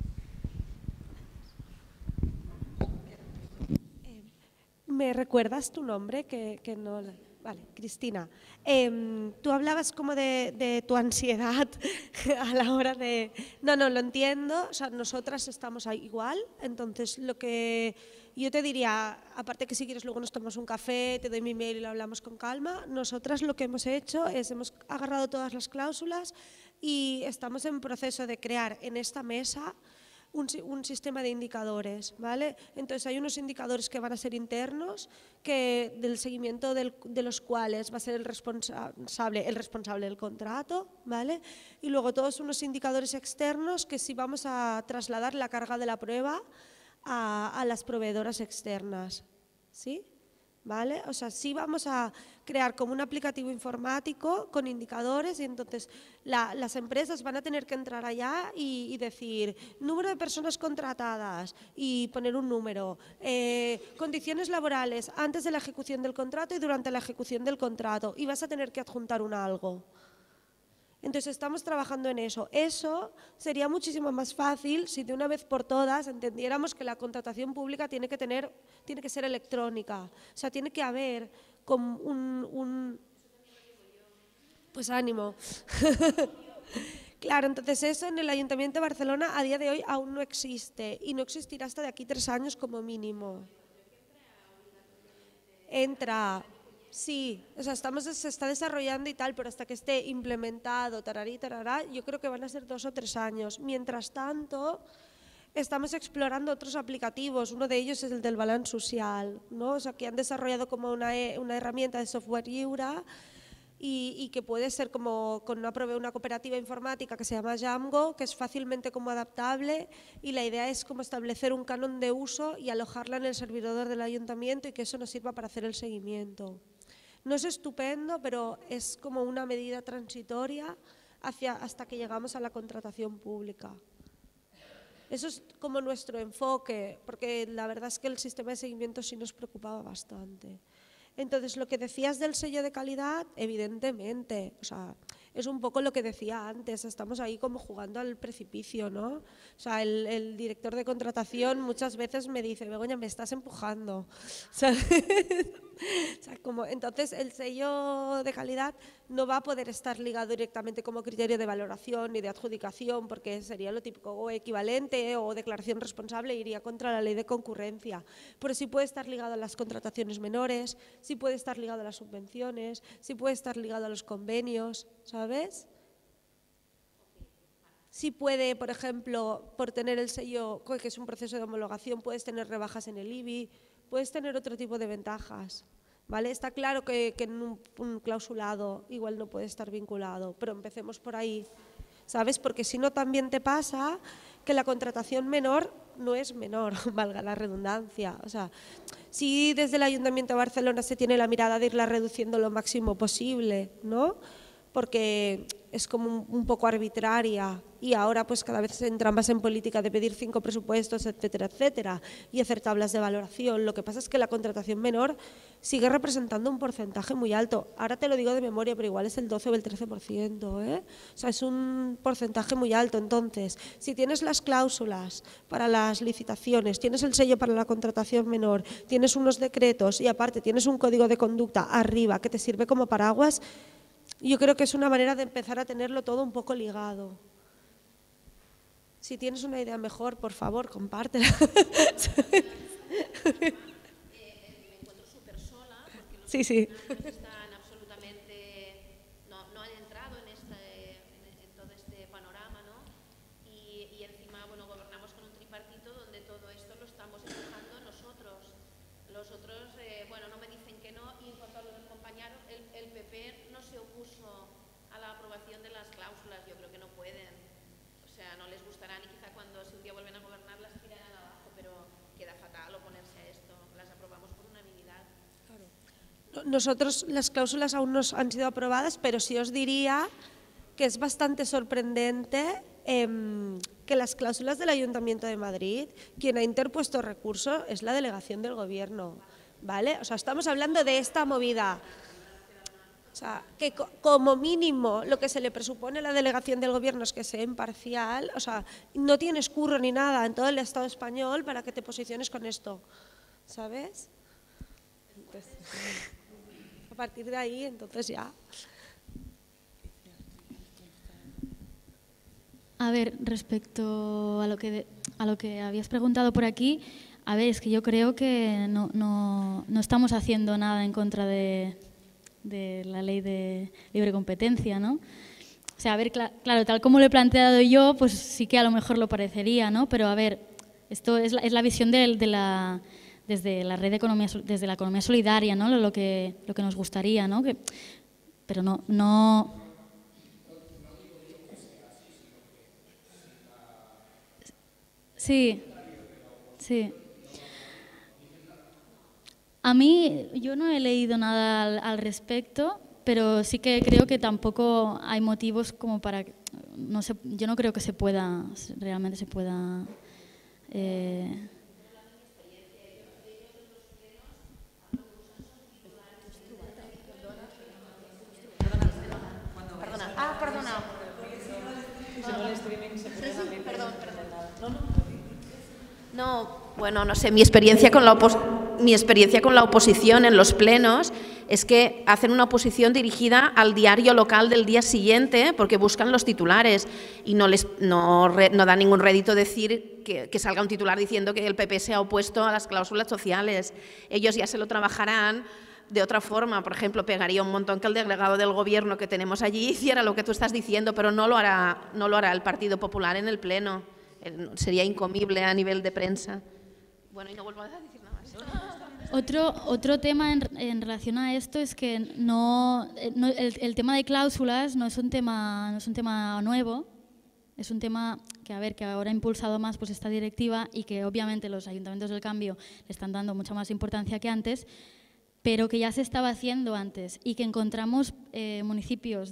¿Me recuerdas tu nombre? Que no... Vale, Cristina. Tú hablabas como de tu ansiedad a la hora de... No, lo entiendo, o sea, nosotras estamos igual, entonces lo que yo te diría, aparte que si quieres luego nos tomamos un café, te doy mi mail y lo hablamos con calma, nosotras lo que hemos hecho es, hemos agarrado todas las cláusulas y estamos en proceso de crear en esta mesa un sistema de indicadores, ¿vale? Entonces hay unos indicadores que van a ser internos, que del seguimiento de los cuales va a ser el responsable del contrato, ¿vale? Y luego todos unos indicadores externos que sí vamos a trasladar la carga de la prueba a las proveedoras externas, ¿sí? ¿Vale? O sea, sí vamos a crear como un aplicativo informático con indicadores y entonces las empresas van a tener que entrar allá y decir número de personas contratadas y poner un número, condiciones laborales antes de la ejecución del contrato y durante la ejecución del contrato y vas a tener que adjuntar un algo. Entonces estamos trabajando en eso. Eso sería muchísimo más fácil si de una vez por todas entendiéramos que la contratación pública tiene que ser electrónica. O sea, tiene que haber como pues ánimo. Claro, entonces eso en el Ayuntamiento de Barcelona a día de hoy aún no existe y no existirá hasta de aquí 3 años como mínimo. Entra... Sí, o sea, se está desarrollando y tal, pero hasta que esté implementado, tararí, tarará, yo creo que van a ser 2 o 3 años. Mientras tanto, estamos explorando otros aplicativos, uno de ellos es el del balanç social, ¿no? O sea, que han desarrollado como una herramienta de software lliure y que puede ser como con una cooperativa informática que se llama Jamgo, que es fácilmente como adaptable y la idea es como establecer un canon de uso y alojarla en el servidor del ayuntamiento y que eso nos sirva para hacer el seguimiento. No es estupendo, pero es como una medida transitoria hasta que llegamos a la contratación pública. Eso es como nuestro enfoque, porque la verdad es que el sistema de seguimiento sí nos preocupaba bastante. Entonces, lo que decías del sello de calidad, evidentemente, o sea, es un poco lo que decía antes, estamos ahí como jugando al precipicio, ¿no? O sea, el director de contratación muchas veces me dice, Begoña, me estás empujando. O sea, entonces, el sello de calidad no va a poder estar ligado directamente como criterio de valoración ni de adjudicación, porque sería lo típico o equivalente o declaración responsable, iría contra la ley de concurrencia. Pero sí puede estar ligado a las contrataciones menores, sí puede estar ligado a las subvenciones, sí puede estar ligado a los convenios, ¿sabes? Sí puede, por ejemplo, por tener el sello, que es un proceso de homologación, puedes tener rebajas en el IBI, puedes tener otro tipo de ventajas, ¿vale? Está claro que en un clausulado igual no puede estar vinculado, pero empecemos por ahí, ¿sabes? Porque si no también te pasa que la contratación menor no es menor, valga la redundancia. O sea, si desde el Ayuntamiento de Barcelona se tiene la mirada de irla reduciendo lo máximo posible, ¿no? Porque es como un poco arbitraria y ahora pues cada vez se entra más en política de pedir 5 presupuestos, etcétera, etcétera, y hacer tablas de valoración. Lo que pasa es que la contratación menor sigue representando un porcentaje muy alto. Ahora te lo digo de memoria, pero igual es el 12 o el 13%, ¿eh? O sea, es un porcentaje muy alto. Entonces, si tienes las cláusulas para las licitaciones, tienes el sello para la contratación menor, tienes unos decretos y aparte tienes un código de conducta arriba que te sirve como paraguas, yo creo que es una manera de empezar a tenerlo todo un poco ligado. Si tienes una idea mejor, por favor, compártela. Me encuentro súper sola porque los Sí, sí. están absolutamente, no han entrado en todo este panorama, ¿no? Y encima, bueno, gobernamos con un tripartito donde todo esto lo estamos empujando nosotros. Los otros, bueno, no me dicen que no, y en cuanto a lo del compañero, el PP no se opuso a la aprobación de las cláusulas, yo creo que no pueden. O sea, no les gustará ni quizá cuando si un día vuelven a gobernar las tirarán abajo, pero queda fatal oponerse a esto, las aprobamos por unanimidad. Nosotros las cláusulas aún no han sido aprobadas, pero sí os diría que es bastante sorprendente que las cláusulas del Ayuntamiento de Madrid, quien ha interpuesto recurso es la delegación del Gobierno, ¿vale? O sea, estamos hablando de esta movida. O sea, que como mínimo lo que se le presupone a la delegación del Gobierno es que sea imparcial, o sea, no tienes curro ni nada en todo el Estado español para que te posiciones con esto, ¿sabes? Entonces, a partir de ahí, entonces ya. A ver, respecto a lo que habías preguntado por aquí, a ver, es que yo creo que no estamos haciendo nada en contra de la ley de libre competencia, ¿no? O sea, a ver, claro, tal como lo he planteado yo, pues sí que a lo mejor lo parecería, ¿no? Pero a ver, esto es la visión desde la red de economía, desde la economía solidaria, ¿no? Lo que nos gustaría, ¿no? Pero no. Sí, sí. A mí, yo no he leído nada al respecto, pero sí que creo que tampoco hay motivos como para... No sé, yo no creo que realmente se pueda... Perdona. Ah, perdona. Perdón. No, bueno, no sé, mi experiencia con la oposición en los plenos es que hacen una oposición dirigida al diario local del día siguiente porque buscan los titulares y no da ningún rédito decir que salga un titular diciendo que el PP se ha opuesto a las cláusulas sociales. Ellos ya se lo trabajarán de otra forma. Por ejemplo, pegaría un montón que el delegado del Gobierno que tenemos allí hiciera lo que tú estás diciendo, pero no lo hará el Partido Popular en el pleno. Sería incomible a nivel de prensa. Bueno, y no vuelvo a decir nada más. Otro tema en relación a esto es que el tema de cláusulas no es un tema nuevo, es un tema que ahora ha impulsado más pues esta directiva y que obviamente los ayuntamientos del cambio le están dando mucha más importancia que antes, pero que ya se estaba haciendo antes y que encontramos municipios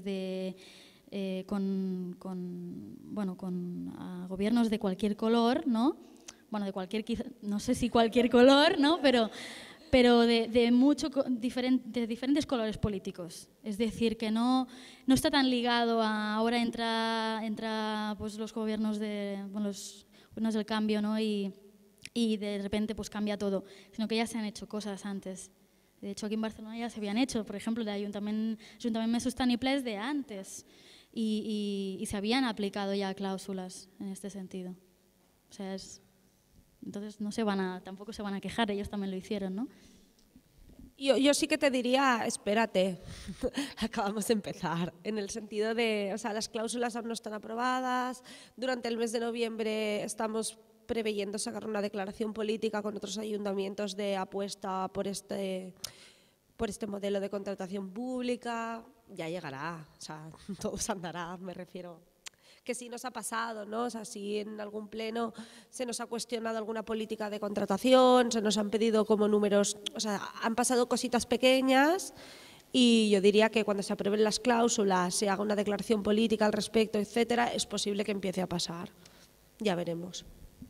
con gobiernos de cualquier color, ¿no? Bueno, no sé si cualquier color, ¿no? Pero de diferentes colores políticos. Es decir, que no está tan ligado a ahora entra pues los gobiernos del cambio, ¿no? Y de repente pues cambia todo, sino que ya se han hecho cosas antes. De hecho, aquí en Barcelona ya se habían hecho, por ejemplo, de Ajuntament més sostenibles de antes. Y se habían aplicado ya cláusulas en este sentido. O sea, entonces tampoco se van a quejar, ellos también lo hicieron, ¿no? Yo sí que te diría, espérate, acabamos de empezar, en el sentido de, o sea, las cláusulas aún no están aprobadas, durante el mes de noviembre estamos preveyendo sacar una declaración política con otros ayuntamientos de apuesta por este modelo de contratación pública. Ya llegará, o sea, todo se andará, me refiero. Que sí nos ha pasado, ¿no? O sea, si en algún pleno se nos ha cuestionado alguna política de contratación, se nos han pedido como números, o sea, han pasado cositas pequeñas y yo diría que cuando se aprueben las cláusulas, se haga una declaración política al respecto, etcétera, es posible que empiece a pasar. Ya veremos.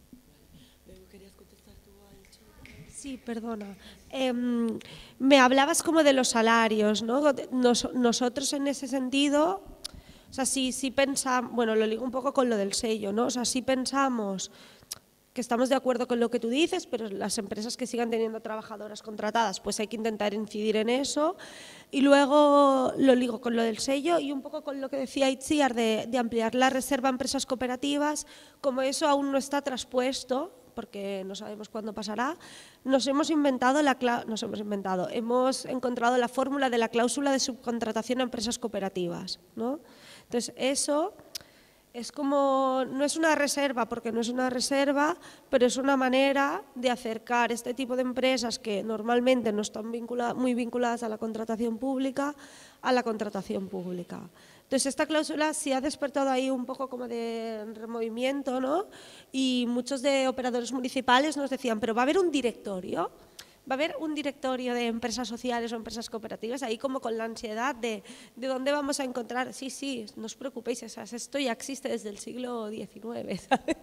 Sí, perdona. Me hablabas como de los salarios, ¿no? Nosotros en ese sentido, o sea, sí pensamos, bueno, lo ligo un poco con lo del sello, ¿no? O sea, sí pensamos que estamos de acuerdo con lo que tú dices, pero las empresas que sigan teniendo trabajadoras contratadas, pues hay que intentar incidir en eso. Y luego lo ligo con lo del sello y un poco con lo que decía Itziar de ampliar la reserva a empresas cooperativas, como eso aún no está traspuesto, porque no sabemos cuándo pasará, hemos encontrado la fórmula de la cláusula de subcontratación a empresas cooperativas, ¿no? Entonces, eso es como, no es una reserva, porque no es una reserva, pero es una manera de acercar este tipo de empresas que normalmente no están muy vinculadas a la contratación pública, a la contratación pública. Entonces, esta cláusula sí ha despertado ahí un poco como de removimiento, ¿no? Y muchos de operadores municipales nos decían, pero ¿va a haber un directorio? ¿Va a haber un directorio de empresas sociales o empresas cooperativas? Ahí como con la ansiedad de dónde vamos a encontrar. Sí, no os preocupéis, esto ya existe desde el siglo XIX, ¿sabes?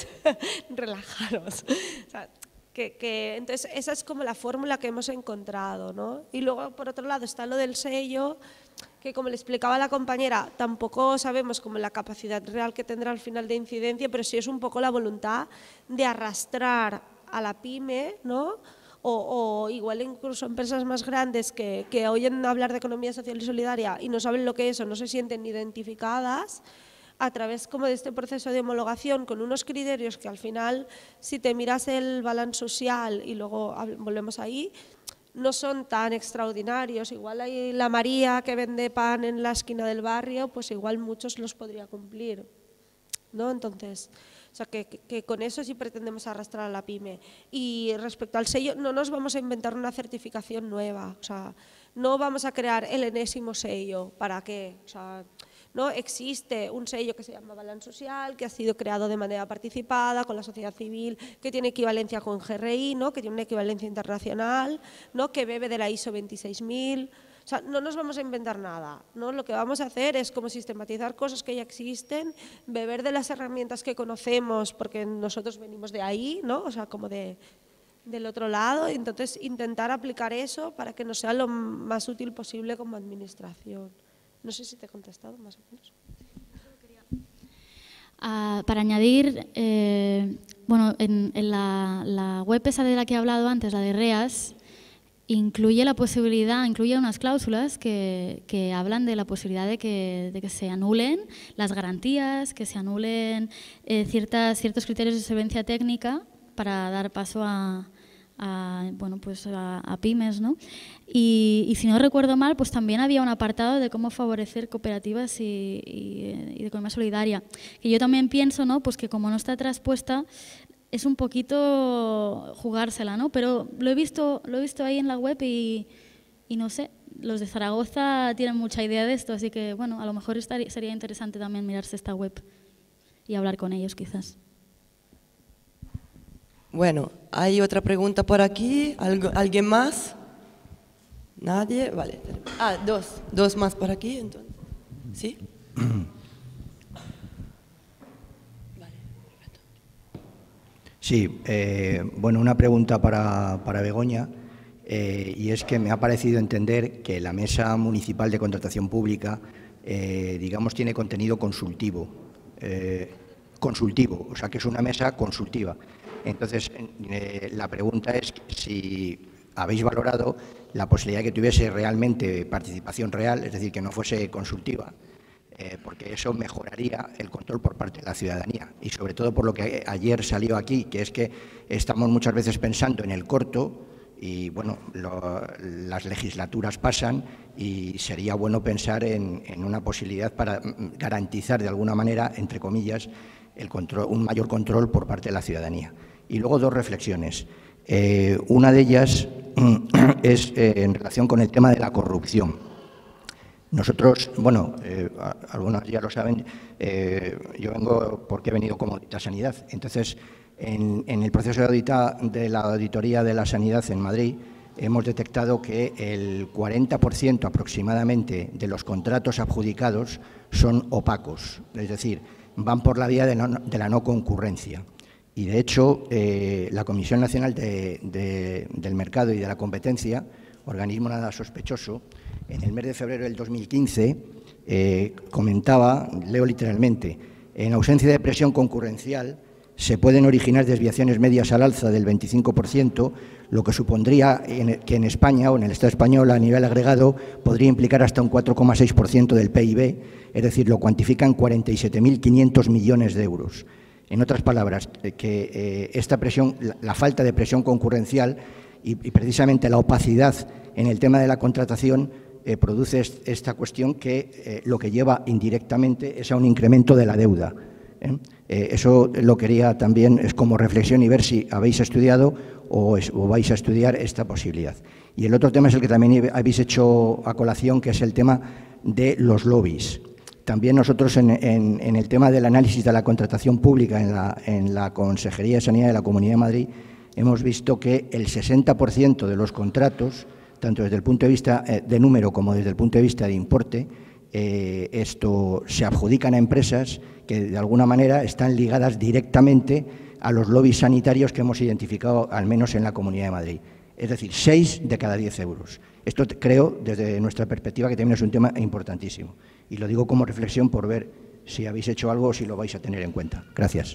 Relajaros. O sea, entonces, esa es como la fórmula que hemos encontrado, ¿no? Y luego, por otro lado, está lo del sello, que como le explicaba la compañera, tampoco sabemos como la capacidad real que tendrá al final de incidencia, pero sí es un poco la voluntad de arrastrar a la pyme, ¿no? O igual incluso empresas más grandes que oyen hablar de economía social y solidaria y no saben lo que es o no se sienten identificadas, a través como de este proceso de homologación con unos criterios que al final, si te miras el balance social y luego volvemos ahí, no son tan extraordinarios. Igual hay la María que vende pan en la esquina del barrio, pues igual muchos los podría cumplir, ¿no? Entonces, o sea, que con eso sí pretendemos arrastrar a la pyme. Y respecto al sello, no nos vamos a inventar una certificación nueva, o sea, no vamos a crear el enésimo sello. ¿Para qué? O sea, no existe un sello que se llama Balance Social, que ha sido creado de manera participada con la sociedad civil, que tiene equivalencia con GRI, ¿no? Que tiene una equivalencia internacional, ¿no? Que bebe de la ISO 26000. O sea, no nos vamos a inventar nada, ¿no? Lo que vamos a hacer es como sistematizar cosas que ya existen, beber de las herramientas que conocemos, porque nosotros venimos de ahí, ¿no? O sea, como del otro lado, y entonces intentar aplicar eso para que nos sea lo más útil posible como administración. No sé si te he contestado más o menos. Para añadir, bueno, en la web esa de la que he hablado antes, la de REAS, incluye unas cláusulas que hablan de la posibilidad de que se anulen las garantías, que se anulen ciertos criterios de solvencia técnica para dar paso a pymes, ¿no? Y si no recuerdo mal, pues también había un apartado de cómo favorecer cooperativas y de economía solidaria. Que yo también pienso, ¿no? Pues que como no está traspuesta, es un poquito jugársela, ¿no? Pero lo he visto ahí en la web y no sé, los de Zaragoza tienen mucha idea de esto, así que bueno, a lo mejor sería interesante también mirarse esta web y hablar con ellos quizás. Bueno, ¿hay otra pregunta por aquí? ¿Alguien más? ¿Nadie? Vale. Dos más por aquí, entonces. ¿Sí? Sí, bueno, una pregunta para Begoña, y es que me ha parecido entender que la Mesa Municipal de Contratación Pública, digamos, tiene contenido consultivo, o sea, que es una mesa consultiva. Entonces, la pregunta es si habéis valorado la posibilidad de que tuviese realmente participación real, es decir, que no fuese consultiva, porque eso mejoraría el control por parte de la ciudadanía y sobre todo por lo que ayer salió aquí, que es que estamos muchas veces pensando en el corto y bueno, las legislaturas pasan y sería bueno pensar en una posibilidad para garantizar de alguna manera, entre comillas, un mayor control por parte de la ciudadanía. Y luego dos reflexiones. Una de ellas es en relación con el tema de la corrupción. Nosotros, bueno, algunos ya lo saben, yo vengo porque he venido como audita sanidad. Entonces, en el proceso de la auditoría de la sanidad en Madrid, hemos detectado que el 40% aproximadamente de los contratos adjudicados son opacos, es decir, van por la vía de la no concurrencia. Y, de hecho, la Comisión Nacional del Mercado y de la Competencia, organismo nada sospechoso, en el mes de febrero del 2015 comentaba, leo literalmente, en ausencia de presión concurrencial se pueden originar desviaciones medias al alza del 25%, lo que supondría que en España o en el Estado español a nivel agregado podría implicar hasta un 4,6% del PIB, es decir, lo cuantifican 47.500 millones de euros. En otras palabras, que esta presión, la falta de presión concurrencial y precisamente la opacidad en el tema de la contratación produce esta cuestión que lo que lleva indirectamente es a un incremento de la deuda. Eso lo quería también es como reflexión y ver si habéis estudiado o vais a estudiar esta posibilidad. Y el otro tema es el que también habéis hecho a colación, que es el tema de los lobbies. También nosotros en el tema del análisis de la contratación pública en la Consejería de Sanidad de la Comunidad de Madrid hemos visto que el 60% de los contratos, tanto desde el punto de vista de número como desde el punto de vista de importe, esto se adjudican a empresas que de alguna manera están ligadas directamente a los lobbies sanitarios que hemos identificado al menos en la Comunidad de Madrid. Es decir, 6 de cada 10 euros. Esto creo, desde nuestra perspectiva, que también es un tema importantísimo. Y lo digo como reflexión por ver si habéis hecho algo o si lo vais a tener en cuenta. Gracias.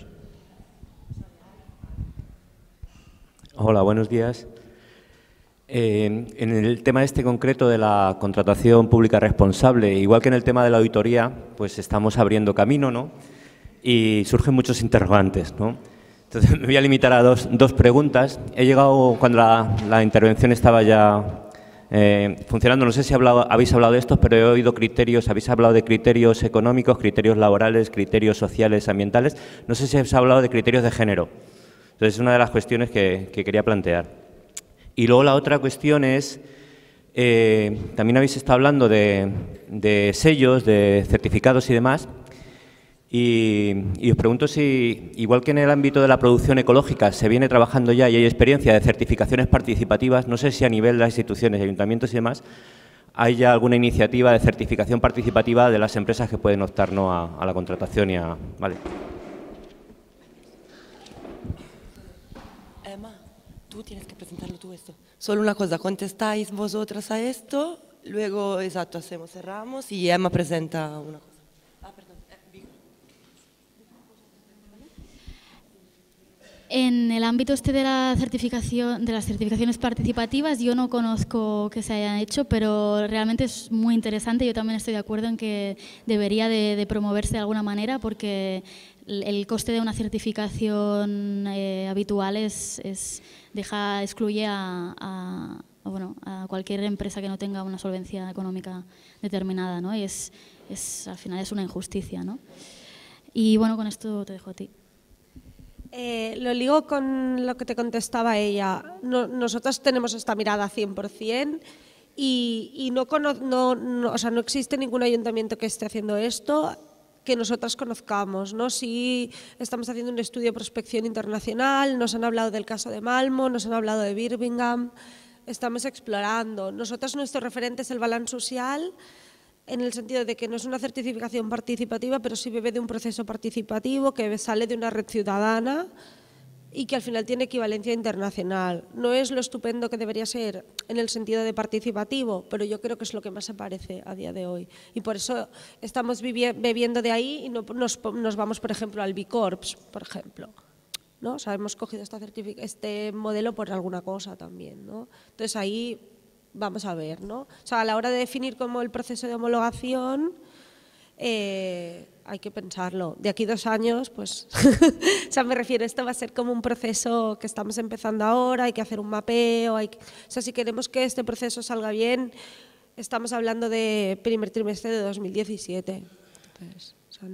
Hola, buenos días. En el tema este concreto de la contratación pública responsable, igual que en el tema de la auditoría, pues estamos abriendo camino, ¿no? Y surgen muchos interrogantes, ¿no? Entonces me voy a limitar a dos preguntas. He llegado cuando la intervención estaba ya funcionando, no sé si habéis hablado de estos, pero he oído criterios, habéis hablado de criterios económicos, criterios laborales, criterios sociales, ambientales. No sé si habéis hablado de criterios de género. Entonces es una de las cuestiones que quería plantear. Y luego la otra cuestión es, también habéis estado hablando de sellos, de certificados y demás, y os pregunto si, igual que en el ámbito de la producción ecológica se viene trabajando ya y hay experiencia de certificaciones participativas, no sé si a nivel de las instituciones, ayuntamientos y demás, hay ya alguna iniciativa de certificación participativa de las empresas que pueden optar, ¿no?, a la contratación y a... Vale. Emma, tú tienes que presentarlo tú esto. Solo una cosa, contestáis vosotras a esto, luego, exacto, cerramos y Emma presenta una cosa. Ah, perdón. En el ámbito este de la certificación, de las certificaciones participativas, yo no conozco que se hayan hecho, pero realmente es muy interesante. Yo también estoy de acuerdo en que debería de promoverse de alguna manera, porque el coste de una certificación habitual excluye a cualquier empresa que no tenga una solvencia económica determinada, ¿no? Y al final es una injusticia, ¿no? Y bueno, con esto te dejo a ti. Lo ligo con lo que te contestaba ella. Nosotros tenemos esta mirada 100% y no existe ningún ayuntamiento que esté haciendo esto que nosotras conozcamos, ¿no? Sí, estamos haciendo un estudio de prospección internacional, nos han hablado del caso de Malmo, nos han hablado de Birmingham, estamos explorando. Nosotros, nuestro referente es el Balanç Social, en el sentido de que no es una certificación participativa, pero sí bebe de un proceso participativo que sale de una red ciudadana y que al final tiene equivalencia internacional. No es lo estupendo que debería ser en el sentido de participativo, pero yo creo que es lo que más se parece a día de hoy. Y por eso estamos bebiendo de ahí y no nos vamos, por ejemplo, al B Corps, por ejemplo, ¿no? O sea, hemos cogido este modelo por alguna cosa también, ¿no? Entonces ahí vamos a ver, ¿no? O sea, a la hora de definir como el proceso de homologación, hay que pensarlo. De aquí 2 años, pues, o sea, me refiero, esto va a ser como un proceso que estamos empezando ahora, hay que hacer un mapeo, o sea, si queremos que este proceso salga bien, estamos hablando de primer trimestre de 2017. Entonces,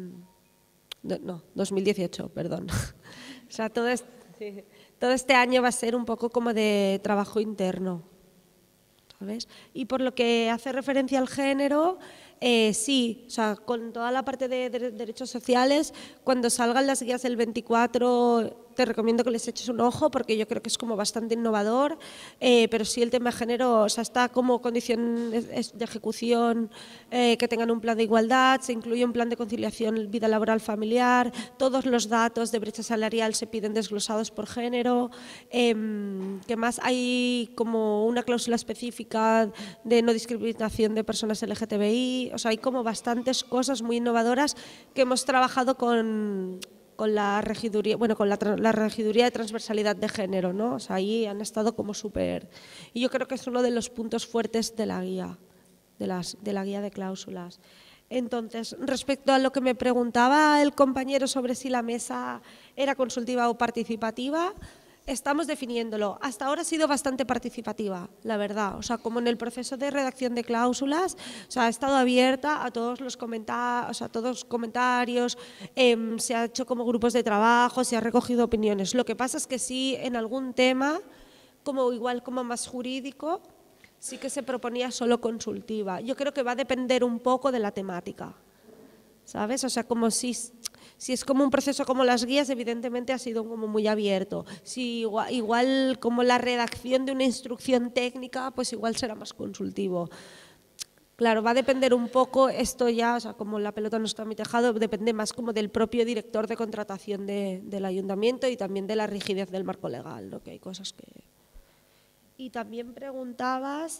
2018, perdón. O sea, todo este año va a ser un poco como de trabajo interno, ¿sabes? Y por lo que hace referencia al género, sí, o sea, con toda la parte de derechos sociales, cuando salgan las guías del 24, te recomiendo que les eches un ojo porque yo creo que es como bastante innovador, pero sí el tema de género, o sea, está como condición de ejecución que tengan un plan de igualdad, se incluye un plan de conciliación vida laboral familiar, todos los datos de brecha salarial se piden desglosados por género, que más hay como una cláusula específica de no discriminación de personas LGTBI, o sea, hay como bastantes cosas muy innovadoras que hemos trabajado con la regiduría, bueno, con la regiduría de transversalidad de género, ¿no? O sea, ahí han estado como súper... Y yo creo que es uno de los puntos fuertes de la guía, de la guía de cláusulas. Entonces, respecto a lo que me preguntaba el compañero sobre si la mesa era consultiva o participativa, estamos definiéndolo. Hasta ahora ha sido bastante participativa, la verdad. O sea, como en el proceso de redacción de cláusulas, o sea, ha estado abierta a todos los comentarios, se ha hecho como grupos de trabajo, se ha recogido opiniones. Lo que pasa es que sí, en algún tema, igual como más jurídico, sí que se proponía solo consultiva. Yo creo que va a depender un poco de la temática, ¿sabes? O sea, como si es como un proceso como las guías, evidentemente ha sido como muy abierto. Si igual como la redacción de una instrucción técnica, pues igual será más consultivo. Claro, va a depender un poco, esto ya, o sea, como la pelota no está en mi tejado, depende más como del propio director de contratación del ayuntamiento y también de la rigidez del marco legal, ¿no? Que hay cosas que... Y también preguntabas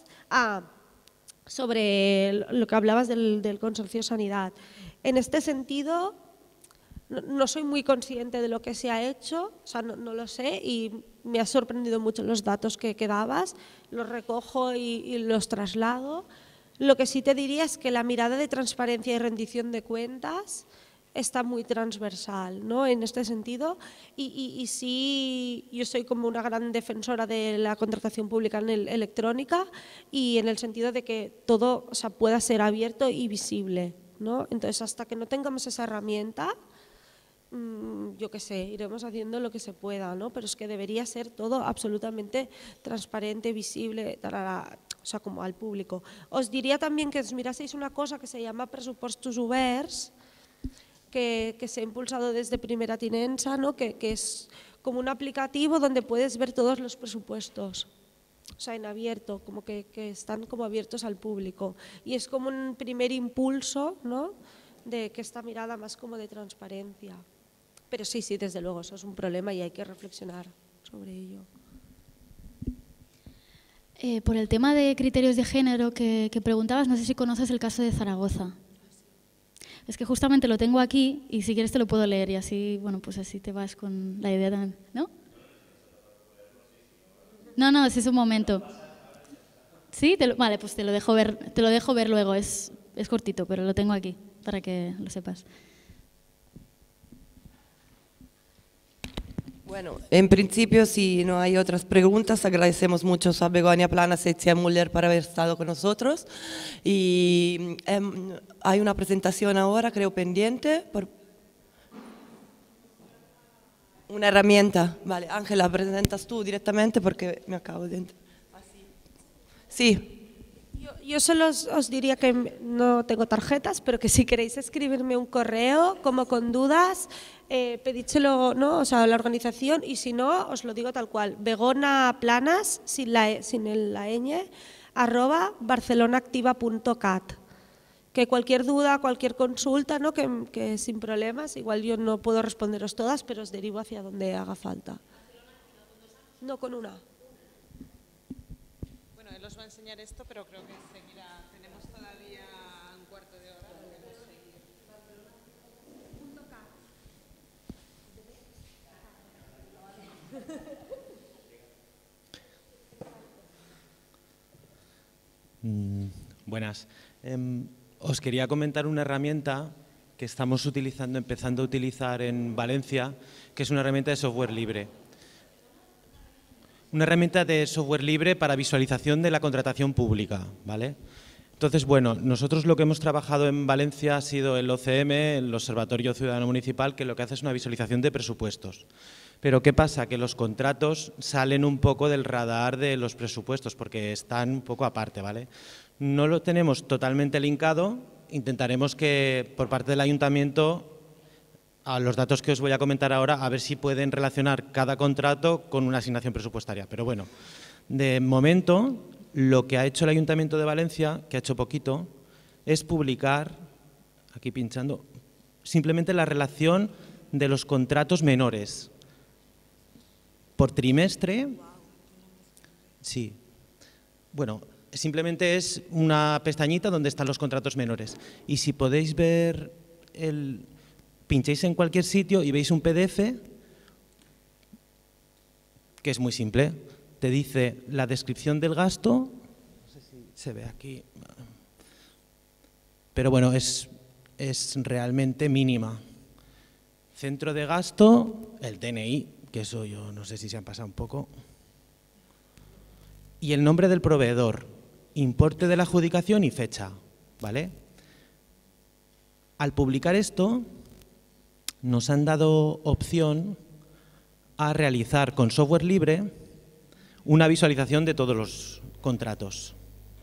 sobre lo que hablabas del consorcio Sanidad. En este sentido, no soy muy consciente de lo que se ha hecho, o sea, no lo sé, y me ha sorprendido mucho los datos que dabas, los recojo y los traslado. Lo que sí te diría es que la mirada de transparencia y rendición de cuentas está muy transversal, ¿no? En este sentido, y sí, yo soy como una gran defensora de la contratación pública electrónica y en el sentido de que todo, o sea, pueda ser abierto y visible, ¿no? Entonces, hasta que no tengamos esa herramienta, yo qué sé, iremos haciendo lo que se pueda, ¿no? Pero es que debería ser todo absolutamente transparente, visible, o sea, como al público. Os diría también que os miraseis una cosa que se llama Pressupostos Oberts, que se ha impulsado desde Primera Tinença, ¿no? Que es como un aplicativo donde puedes ver todos los presupuestos, o sea, en abierto, como que están como abiertos al público. Y es como un primer impulso, ¿no? De que esta mirada más como de transparencia. Pero sí, desde luego, eso es un problema y hay que reflexionar sobre ello. Por el tema de criterios de género que preguntabas, no sé si conoces el caso de Zaragoza. Es que justamente lo tengo aquí y si quieres te lo puedo leer y así, bueno, pues así te vas con la idea también, ¿no? No, ese es un momento. ¿Sí? Vale, pues te lo dejo ver luego, es cortito, pero lo tengo aquí para que lo sepas. Bueno, en principio, si no hay otras preguntas, agradecemos mucho a Begoña Planas y Etienne Müller por haber estado con nosotros. Y hay una presentación ahora, creo, pendiente. Una herramienta. Vale, Ángela, presentas tú directamente porque me acabo de entrar. Sí. Yo solo os diría que no tengo tarjetas, pero que si queréis escribirme un correo como con dudas, pedídselo, ¿no? O sea, a la organización, y si no, os lo digo tal cual, Begoña Planas, sin la ñ, @barcelonaactiva.cat. Que cualquier duda, cualquier consulta, ¿no? que sin problemas, igual yo no puedo responderos todas, pero os derivo hacia donde haga falta. No, con una. Bueno, él os va a enseñar esto, pero creo que seguirá. Tenemos todavía un cuarto de hora. Podemos seguir. Buenas. Os quería comentar una herramienta que estamos empezando a utilizar en Valencia, que es una herramienta de software libre. Una herramienta de software libre para visualización de la contratación pública, ¿vale? Entonces, bueno, nosotros lo que hemos trabajado en Valencia ha sido el OCM, el Observatorio Ciudadano Municipal, que lo que hace es una visualización de presupuestos. Pero ¿qué pasa? Que los contratos salen un poco del radar de los presupuestos porque están un poco aparte, ¿vale? No lo tenemos totalmente linkado, intentaremos que por parte del ayuntamiento, a los datos que os voy a comentar ahora, a ver si pueden relacionar cada contrato con una asignación presupuestaria. Pero bueno, de momento, lo que ha hecho el Ayuntamiento de Valencia, que ha hecho poquito, es publicar, aquí pinchando, simplemente la relación de los contratos menores. Por trimestre, sí. Bueno, simplemente es una pestañita donde están los contratos menores. Y si podéis ver, pincháis en cualquier sitio y veis un PDF, que es muy simple. Te dice la descripción del gasto, no sé si se ve aquí, pero bueno, es es realmente mínima. Centro de gasto, el DNI, que eso yo no sé si se han pasado un poco. Y el nombre del proveedor, importe de la adjudicación y fecha, ¿vale? Al publicar esto, nos han dado opción a realizar con software libre una visualización de todos los contratos.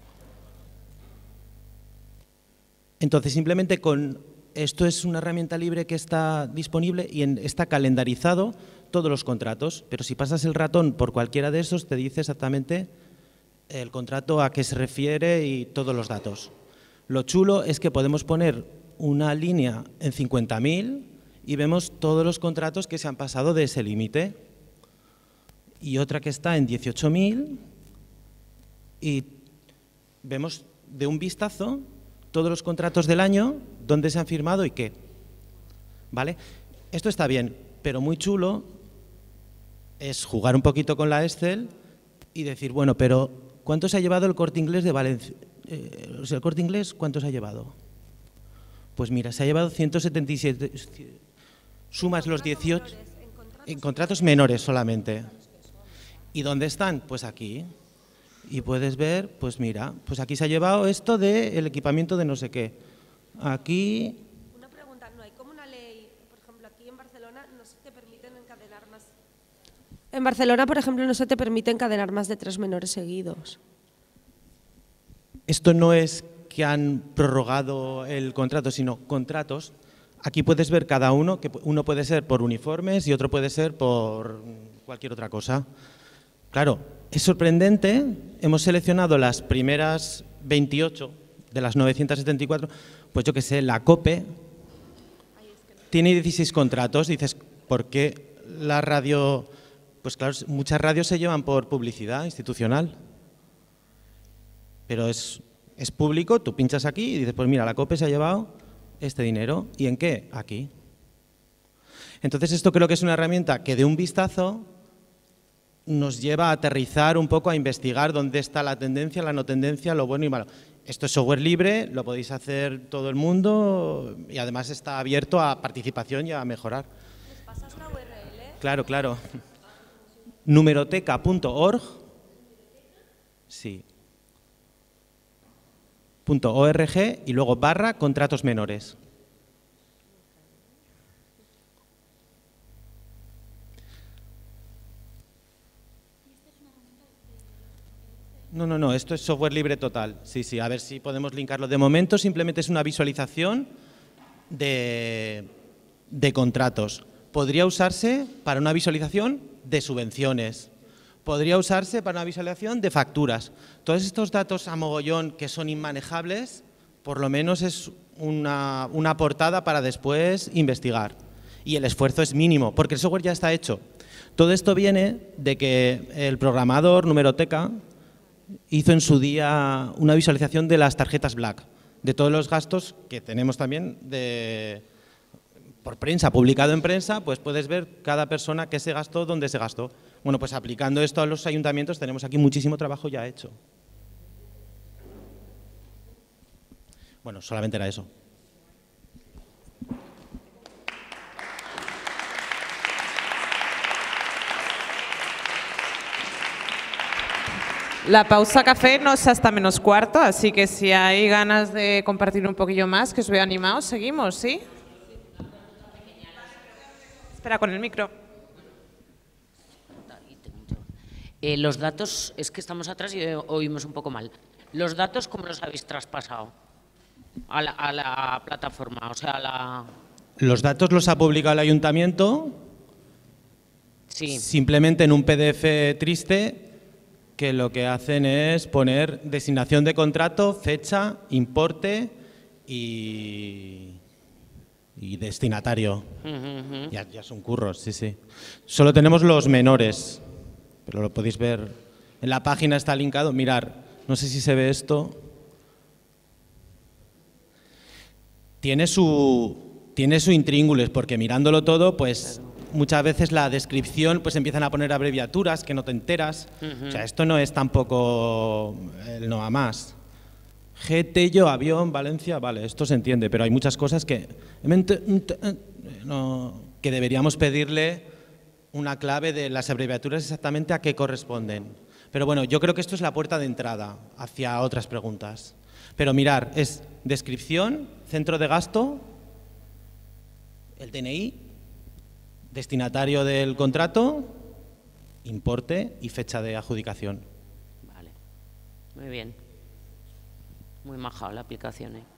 Entonces, simplemente con esto es una herramienta libre que está disponible y está calendarizado todos los contratos, pero si pasas el ratón por cualquiera de esos te dice exactamente el contrato a qué se refiere y todos los datos. Lo chulo es que podemos poner una línea en 50.000 y vemos todos los contratos que se han pasado de ese límite y otra que está en 18.000 y vemos de un vistazo todos los contratos del año, dónde se han firmado y qué. ¿Vale? Esto está bien, pero muy chulo es jugar un poquito con la Excel y decir, bueno, pero ¿cuánto se ha llevado el Corte Inglés de Valencia? O sea, ¿el Corte Inglés cuánto se ha llevado? Pues mira, se ha llevado 177, sumas los 18, en contratos menores solamente. ¿Y dónde están? Pues aquí. Y puedes ver, pues mira, pues aquí se ha llevado esto del equipamiento de no sé qué. Aquí... Una pregunta, ¿no hay como una ley, por ejemplo, aquí en Barcelona no se te permiten encadenar más? En Barcelona, por ejemplo, no se te permite encadenar más de 3 menores seguidos. Esto no es que han prorrogado el contrato, sino contratos. Aquí puedes ver cada uno, que uno puede ser por uniformes y otro puede ser por cualquier otra cosa. Claro, es sorprendente, hemos seleccionado las primeras 28 de las 974, pues yo que sé, la COPE tiene 16 contratos, dices, ¿por qué la radio? Pues claro, muchas radios se llevan por publicidad institucional, pero es público, tú pinchas aquí y dices, pues mira, la COPE se ha llevado este dinero, ¿y en qué? Aquí. Entonces esto creo que es una herramienta que de un vistazo nos lleva a aterrizar un poco, a investigar dónde está la tendencia, la no tendencia, lo bueno y malo. Esto es software libre, lo podéis hacer todo el mundo y además está abierto a participación y a mejorar. ¿Les pasas la URL? Claro, claro. Numeroteca.org. Sí. .org y luego / contratos menores. No, esto es software libre total. Sí, a ver si podemos linkarlo. De momento simplemente es una visualización de contratos. Podría usarse para una visualización de subvenciones. Podría usarse para una visualización de facturas. Todos estos datos a mogollón que son inmanejables, por lo menos es una portada para después investigar. Y el esfuerzo es mínimo, porque el software ya está hecho. Todo esto viene de que el programador Numeroteca hizo en su día una visualización de las tarjetas Black, de todos los gastos que tenemos también por prensa, publicado en prensa, pues puedes ver cada persona qué se gastó, dónde se gastó. Bueno, pues aplicando esto a los ayuntamientos tenemos aquí muchísimo trabajo ya hecho. Bueno, solamente era eso. La pausa café no es hasta -4, así que si hay ganas de compartir un poquillo más, que os veo animados, seguimos, ¿sí? Espera, con el micro. Los datos, es que estamos atrás y oímos un poco mal. ¿Los datos cómo los habéis traspasado a la plataforma? O sea, Los datos los ha publicado el ayuntamiento, sí. Simplemente en un PDF triste, que lo que hacen es poner designación de contrato, fecha, importe y destinatario. Ya son curros, sí. Solo tenemos los menores, pero lo podéis ver. En la página está linkado. Mirar, no sé si se ve esto. Tiene su intríngulis, porque mirándolo todo, pues muchas veces la descripción pues empiezan a poner abreviaturas que no te enteras. O sea, esto no es tampoco el no a más. Tello, avión, Valencia, vale, esto se entiende, pero hay muchas cosas que deberíamos pedirle una clave de las abreviaturas exactamente a qué corresponden. Pero bueno, yo creo que esto es la puerta de entrada hacia otras preguntas. Pero mirar, es descripción, centro de gasto, el DNI, destinatario del contrato, importe y fecha de adjudicación. Vale, muy bien. Muy maja la aplicación, ¿eh?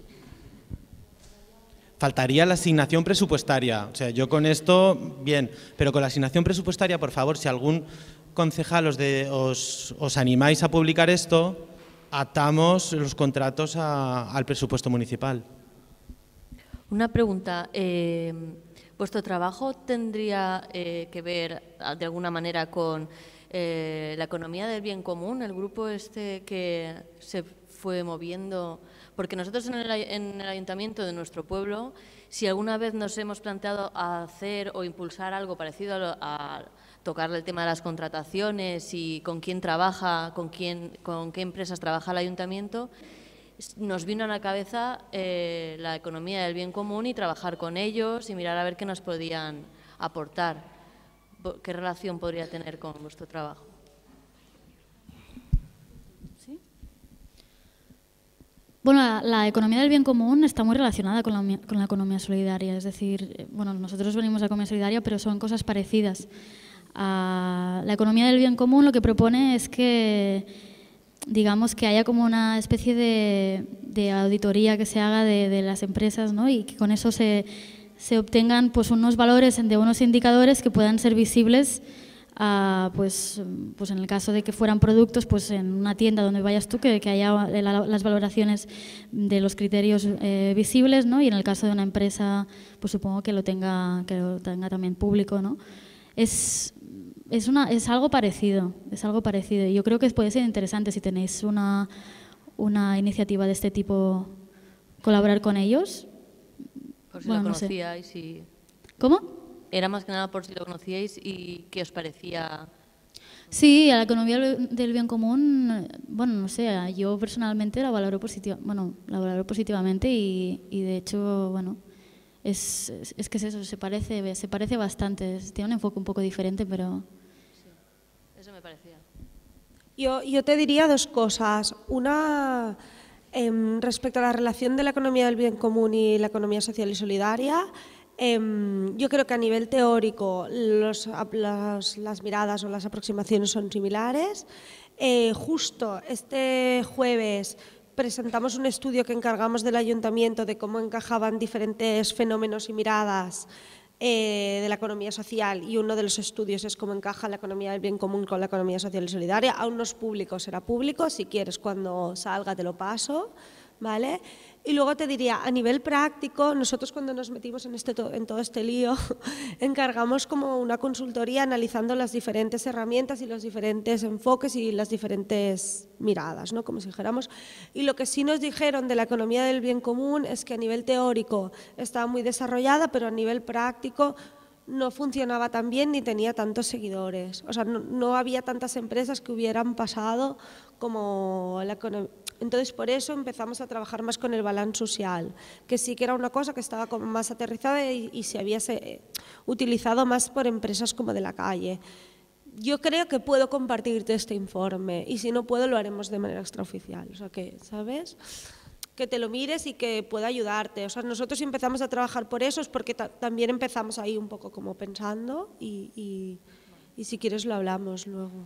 Faltaría la asignación presupuestaria. O sea, yo con esto, bien, pero con la asignación presupuestaria, por favor, si algún concejal os animáis a publicar esto, atamos los contratos al presupuesto municipal. Una pregunta. ¿Vuestro trabajo tendría que ver de alguna manera con la economía del bien común, el grupo este que se fue moviendo? Porque nosotros en el ayuntamiento de nuestro pueblo, si alguna vez nos hemos planteado hacer o impulsar algo parecido a tocar el tema de las contrataciones y con quién trabaja, con qué empresas trabaja el ayuntamiento, nos vino a la cabeza la economía del bien común y trabajar con ellos y mirar a ver qué nos podían aportar. ¿Qué relación podría tener con vuestro trabajo? Bueno, la economía del bien común está muy relacionada con la economía solidaria. Es decir, bueno, nosotros venimos de la economía solidaria, pero son cosas parecidas. La economía del bien común lo que propone es que, digamos, que haya como una especie de auditoría que se haga de las empresas, ¿no? Y que con eso se obtengan pues unos valores de unos indicadores que puedan ser visibles pues en el caso de que fueran productos, pues en una tienda donde vayas tú, que haya las valoraciones de los criterios visibles, ¿no? Y en el caso de una empresa, pues supongo que lo tenga también público, ¿no? Es algo parecido, y yo creo que puede ser interesante si tenéis una iniciativa de este tipo, colaborar con ellos. Por si lo conocíais y... ¿Cómo? Era más que nada por si lo conocíais y qué os parecía. Sí, a la economía del bien común, bueno, no sé, yo personalmente la valoro positivamente y de hecho, bueno, es que es eso, se parece bastante, tiene un enfoque un poco diferente, pero... Sí, eso me parecía. Yo te diría dos cosas. Una, respecto a la relación de la economía del bien común y la economía social y solidaria, yo creo que a nivel teórico las miradas o las aproximaciones son similares. Justo este jueves presentamos un estudio que encargamos del ayuntamiento de cómo encajaban diferentes fenómenos y miradas de la economía social, y uno de los estudios es cómo encaja la economía del bien común con la economía social y solidaria. Aún no es público, será público, si quieres cuando salga te lo paso, ¿vale? Y luego te diría, a nivel práctico, nosotros cuando nos metimos en todo este lío, encargamos como una consultoría analizando las diferentes herramientas y los diferentes enfoques y las diferentes miradas, ¿no? Como si dijéramos. Y lo que sí nos dijeron de la economía del bien común es que a nivel teórico estaba muy desarrollada, pero a nivel práctico no funcionaba tan bien ni tenía tantos seguidores. O sea, no había tantas empresas que hubieran pasado como la economía. Entonces, por eso empezamos a trabajar más con el balance social, que sí que era una cosa que estaba como más aterrizada y se había utilizado más por empresas como de la calle. Yo creo que puedo compartirte este informe y si no puedo lo haremos de manera extraoficial. O sea que, ¿sabes? Que te lo mires y que pueda ayudarte. O sea, nosotros empezamos a trabajar por eso es porque también empezamos ahí un poco como pensando y si quieres lo hablamos luego.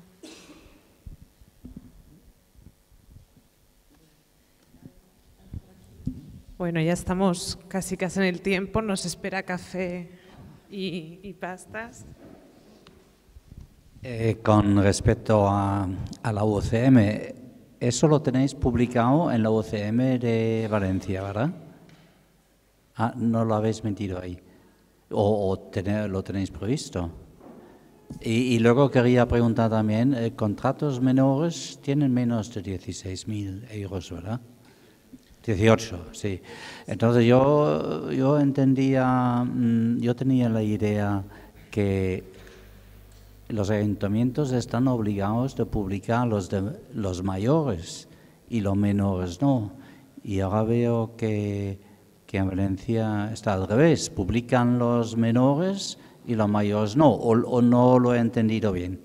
Bueno, ya estamos casi en el tiempo, nos espera café y pastas. Con respecto a la UCM, eso lo tenéis publicado en la UCM de Valencia, ¿verdad? No lo habéis metido ahí, lo tenéis previsto. Y luego quería preguntar también, contratos menores tienen menos de 16.000 euros, ¿verdad? 18, sí. Entonces yo entendía, yo tenía la idea que los ayuntamientos están obligados a publicar los mayores y los menores no. Y ahora veo que en Valencia está al revés, publican los menores y los mayores no, o no lo he entendido bien.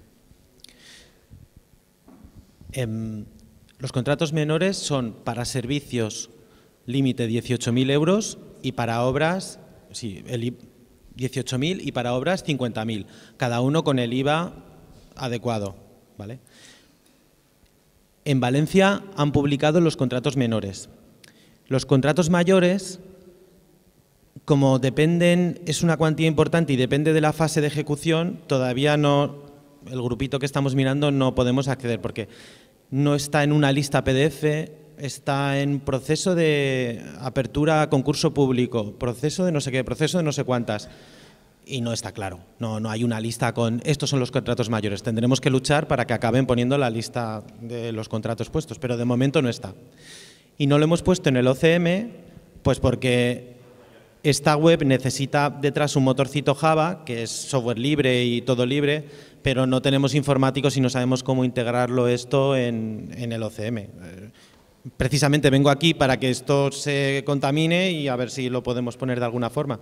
Los contratos menores son para servicios límite 18.000 euros y para obras, sí, 18.000 y para obras 50.000, cada uno con el IVA adecuado, ¿vale? En Valencia han publicado los contratos menores. Los contratos mayores, como dependen, es una cuantía importante y depende de la fase de ejecución, todavía no, el grupito que estamos mirando no podemos acceder porque no está en una lista PDF, está en proceso de apertura a concurso público, proceso de no sé qué, proceso de no sé cuántas. Y no está claro, no hay una lista con estos son los contratos mayores. Tendremos que luchar para que acaben poniendo la lista de los contratos puestos, pero de momento no está. Y no lo hemos puesto en el OCM, pues porque esta web necesita detrás un motorcito Java, que es software libre y todo libre, pero no tenemos informáticos y no sabemos cómo integrarlo esto en el OCM. Precisamente vengo aquí para que esto se contamine y a ver si lo podemos poner de alguna forma.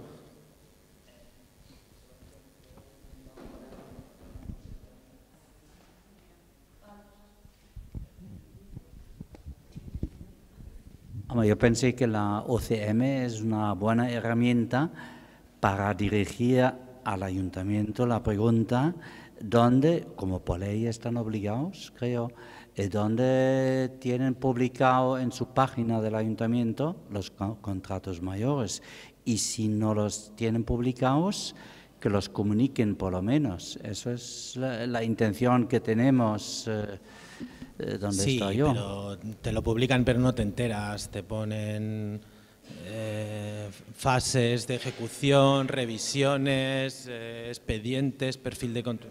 Yo pensé que la OCM es una buena herramienta para dirigir al ayuntamiento la pregunta donde, como por ley están obligados, creo, donde tienen publicado en su página del ayuntamiento los contratos mayores. Y si no los tienen publicados, que los comuniquen por lo menos. Eso es la intención que tenemos. ¿Dónde sí, estoy yo? Pero te lo publican pero no te enteras, te ponen fases de ejecución, revisiones, expedientes, perfil de control.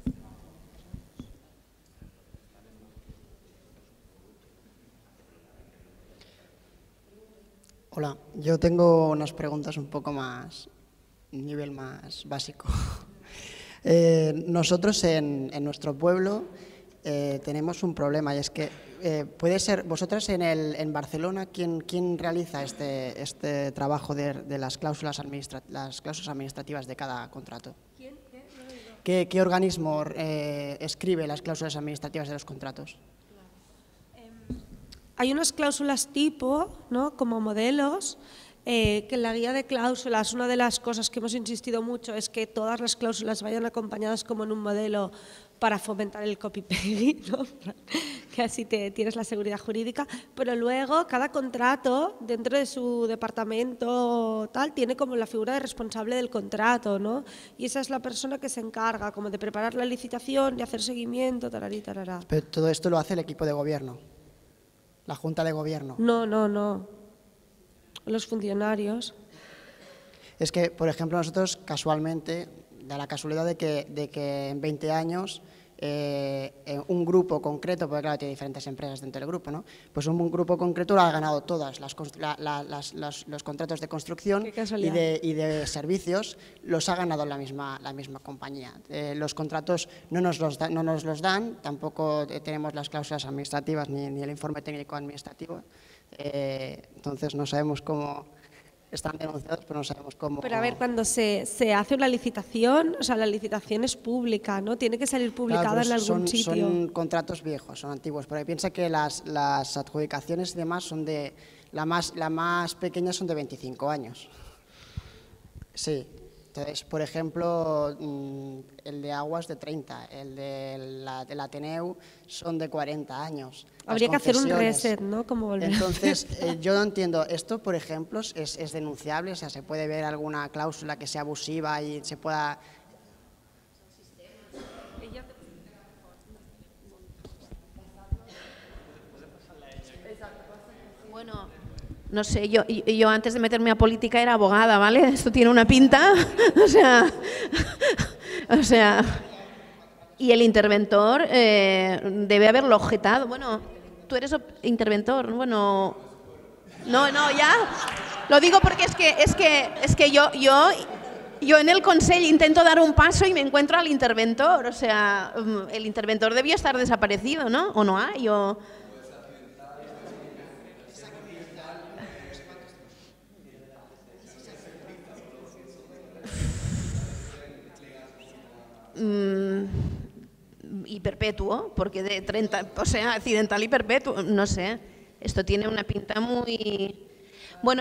Hola, yo tengo unas preguntas un poco más, nivel más básico. Nosotros en nuestro pueblo tenemos un problema y es que puede ser, vosotras en Barcelona, ¿quién realiza este trabajo de las cláusulas administrativas de cada contrato? ¿Quién? ¿Qué organismo escribe las cláusulas administrativas de los contratos? Hay unas cláusulas tipo, ¿no?, como modelos, que en la guía de cláusulas, una de las cosas que hemos insistido mucho es que todas las cláusulas vayan acompañadas como en un modelo para fomentar el copy-paste, ¿no? Que así tienes la seguridad jurídica, pero luego cada contrato dentro de su departamento tal tiene como la figura de responsable del contrato, ¿no? Y esa es la persona que se encarga como de preparar la licitación y hacer seguimiento, tararí, tarará. Pero todo esto lo hace el equipo de gobierno, la Junta de Gobierno. No. Los funcionarios. Es que, por ejemplo, nosotros casualmente, da la casualidad de que en 20 años un grupo concreto, porque claro, tiene diferentes empresas dentro del grupo, ¿no? Pues un grupo concreto lo ha ganado todas, los contratos de construcción y de servicios los ha ganado la misma compañía. Los contratos no nos los dan, tampoco tenemos las cláusulas administrativas ni el informe técnico administrativo, entonces no sabemos cómo. Están denunciados, pero no sabemos cómo. Pero a ver, cuando se hace una licitación, o sea, la licitación es pública, ¿no? Tiene que salir publicada en algún sitio. Son contratos viejos, son antiguos, pero piensa que las adjudicaciones y demás son de, la más pequeña son de 25 años. Sí. Entonces, por ejemplo, el de aguas de 30, el del Ateneu son de 40 años. Habría que hacer un reset, ¿no? Como volver. Entonces, yo no entiendo, esto, por ejemplo, es denunciable, o sea, se puede ver alguna cláusula que sea abusiva y se pueda. Bueno, no sé, yo antes de meterme a política era abogada, ¿vale? Esto tiene una pinta, o sea, y el interventor debe haberlo objetado. Bueno, tú eres interventor, bueno, no, ya, lo digo porque es que yo en el Consell intento dar un paso y me encuentro al interventor, o sea, el interventor debió estar desaparecido, ¿no? ¿O no hay? perpetuo, porque de 30, o sea, accidental y perpetuo, no sé, esto tiene una pinta muy... Bueno,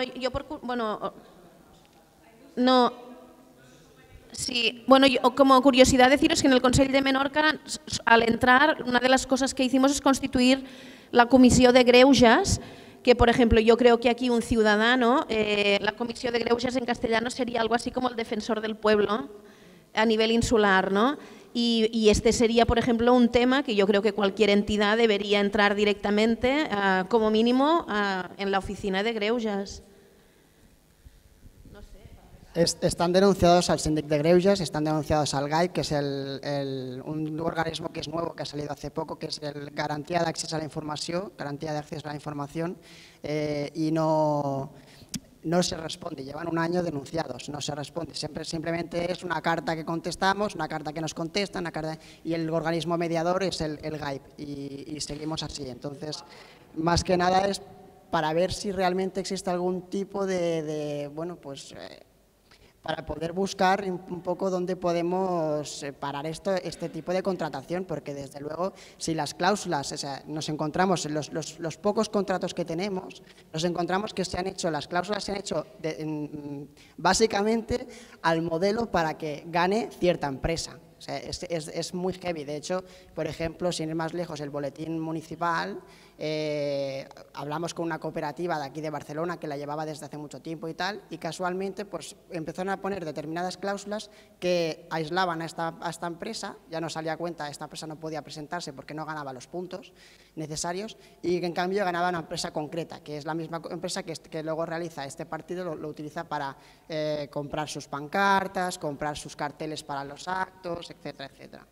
no... Sí, bueno, yo, como curiosidad deciros que en el Consell de Menorca, al entrar, una de las cosas que hicimos es constituir la Comisión de Greuges, que, por ejemplo, yo creo que aquí un ciudadano, la Comisión de Greuges en castellano sería algo así como el defensor del pueblo a nivel insular, ¿no? Y este sería, por ejemplo, un tema que yo creo que cualquier entidad debería entrar directamente, como mínimo, en la oficina de Greuges. Están denunciados al Síndic de Greuges, están denunciados al GAIP, que es un organismo que es nuevo, que ha salido hace poco, que es el Garantía de Acceso a la Información, y no se responde, llevan un año denunciados, no se responde, simplemente es una carta que contestamos, una carta que nos contesta, y el organismo mediador es el GAIP, y seguimos así. Entonces, más que nada es para ver si realmente existe algún tipo para poder buscar un poco dónde podemos parar este tipo de contratación, porque desde luego si las cláusulas, o sea, nos encontramos en los pocos contratos que tenemos, nos encontramos que las cláusulas se han hecho básicamente al modelo para que gane cierta empresa. O sea, es muy heavy. De hecho, por ejemplo, sin ir más lejos, el boletín municipal, hablamos con una cooperativa de aquí de Barcelona que la llevaba desde hace mucho tiempo y tal, y casualmente pues empezaron a poner determinadas cláusulas que aislaban a esta empresa, ya no salía a cuenta, esta empresa no podía presentarse porque no ganaba los puntos necesarios, y que en cambio ganaba una empresa concreta, que es la misma empresa que luego realiza este partido, lo utiliza para comprar sus pancartas, comprar sus carteles para los actos, etcétera, etcétera.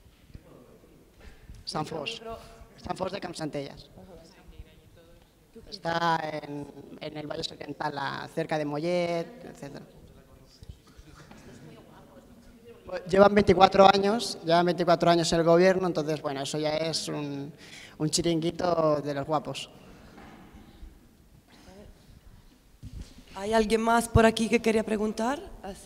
Sant Fos de Campsentelles. Está en el Valle Oriental, cerca de Mollet, etc. Llevan 24 años en el gobierno, entonces, bueno, eso ya es un chiringuito de los guapos. ¿Hay alguien más por aquí que quería preguntar?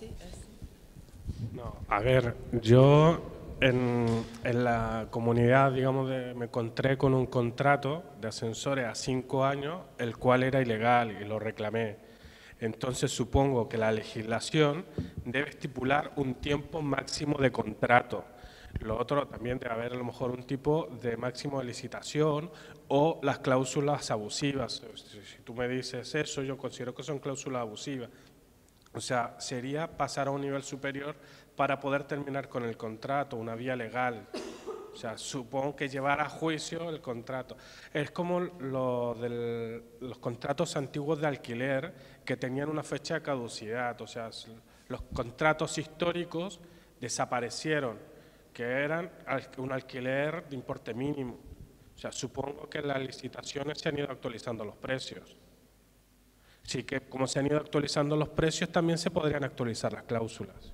No, a ver, yo en la comunidad, digamos, me encontré con un contrato de ascensores a 5 años, el cual era ilegal y lo reclamé. Entonces supongo que la legislación debe estipular un tiempo máximo de contrato. Lo otro también debe haber a lo mejor un tipo de máximo de licitación o las cláusulas abusivas. Si tú me dices eso, yo considero que son cláusulas abusivas. O sea, sería pasar a un nivel superior para poder terminar con el contrato, una vía legal. O sea, supongo que llevar a juicio el contrato. Es como los contratos antiguos de alquiler que tenían una fecha de caducidad. O sea, los contratos históricos desaparecieron, que eran un alquiler de importe mínimo. O sea, supongo que en las licitaciones se han ido actualizando los precios. Sí que como se han ido actualizando los precios, también se podrían actualizar las cláusulas.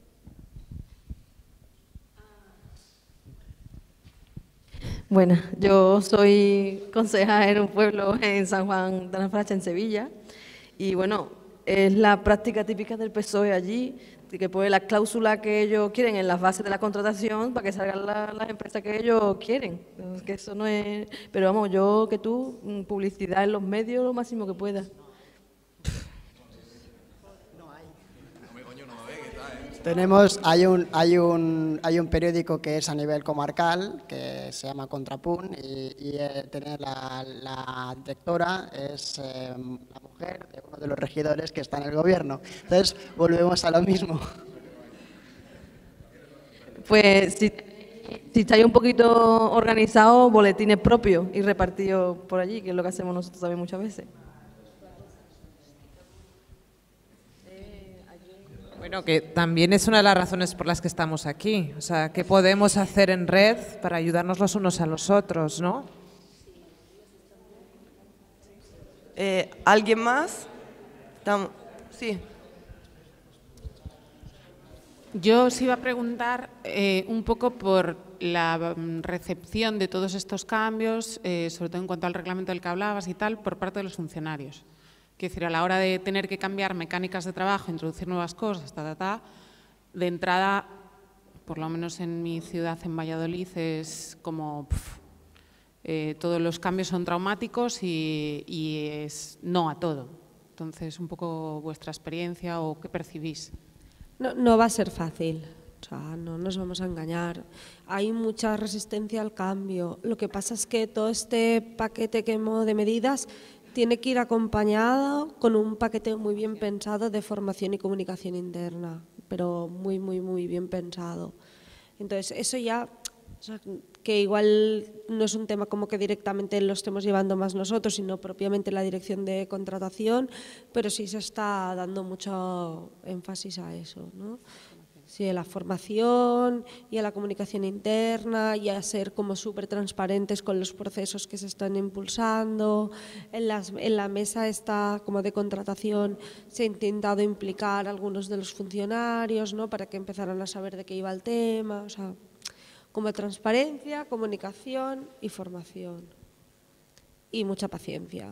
Bueno, yo soy concejala en un pueblo en San Juan de la Fracha, en Sevilla, y bueno, es la práctica típica del PSOE allí, que pone la cláusula que ellos quieren en las bases de la contratación para que salgan las empresas que ellos quieren. Que eso no es, pero vamos, publicidad en los medios lo máximo que pueda. Hay un periódico que es a nivel comarcal, que se llama Contrapunt, y la directora es la mujer de uno de los regidores que está en el gobierno. Entonces, volvemos a lo mismo. Pues si estáis un poquito organizados, boletines propios y repartidos por allí, que es lo que hacemos nosotros también muchas veces. Bueno, que también es una de las razones por las que estamos aquí. O sea, ¿qué podemos hacer en red para ayudarnos los unos a los otros, no? ¿Alguien más? Sí. Yo os iba a preguntar un poco por la recepción de todos estos cambios, sobre todo en cuanto al reglamento del que hablabas y tal, por parte de los funcionarios. Quiero decir, a la hora de tener que cambiar mecánicas de trabajo, introducir nuevas cosas, de entrada, por lo menos en mi ciudad, en Valladolid, es como todos los cambios son traumáticos y es no a todo. Entonces, un poco vuestra experiencia o qué percibís. No va a ser fácil, o sea, no nos vamos a engañar. Hay mucha resistencia al cambio. Lo que pasa es que todo este paquete de medidas tiene que ir acompañado con un paquete muy bien pensado de formación y comunicación interna, pero muy, muy, muy bien pensado. Entonces, eso ya, o sea, que igual no es un tema como que directamente lo estemos llevando más nosotros, sino propiamente la dirección de contratación, pero sí se está dando mucho énfasis a eso, ¿no? Sí, a la formación y a la comunicación interna y a ser como súper transparentes con los procesos que se están impulsando. En la mesa esta como de contratación se ha intentado implicar a algunos de los funcionarios, ¿no? Para que empezaran a saber de qué iba el tema, o sea, como transparencia, comunicación y formación. Y mucha paciencia.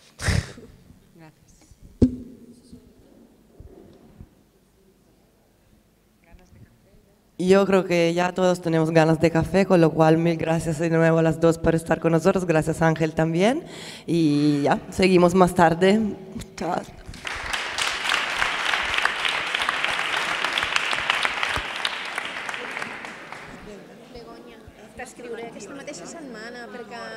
Yo creo que ya todos tenemos ganas de café, con lo cual mil gracias de nuevo a las dos por estar con nosotros. Gracias Ángel también. Y ya, seguimos más tarde. Chao. Begoña, t'escriuré aquesta mateixa setmana perquè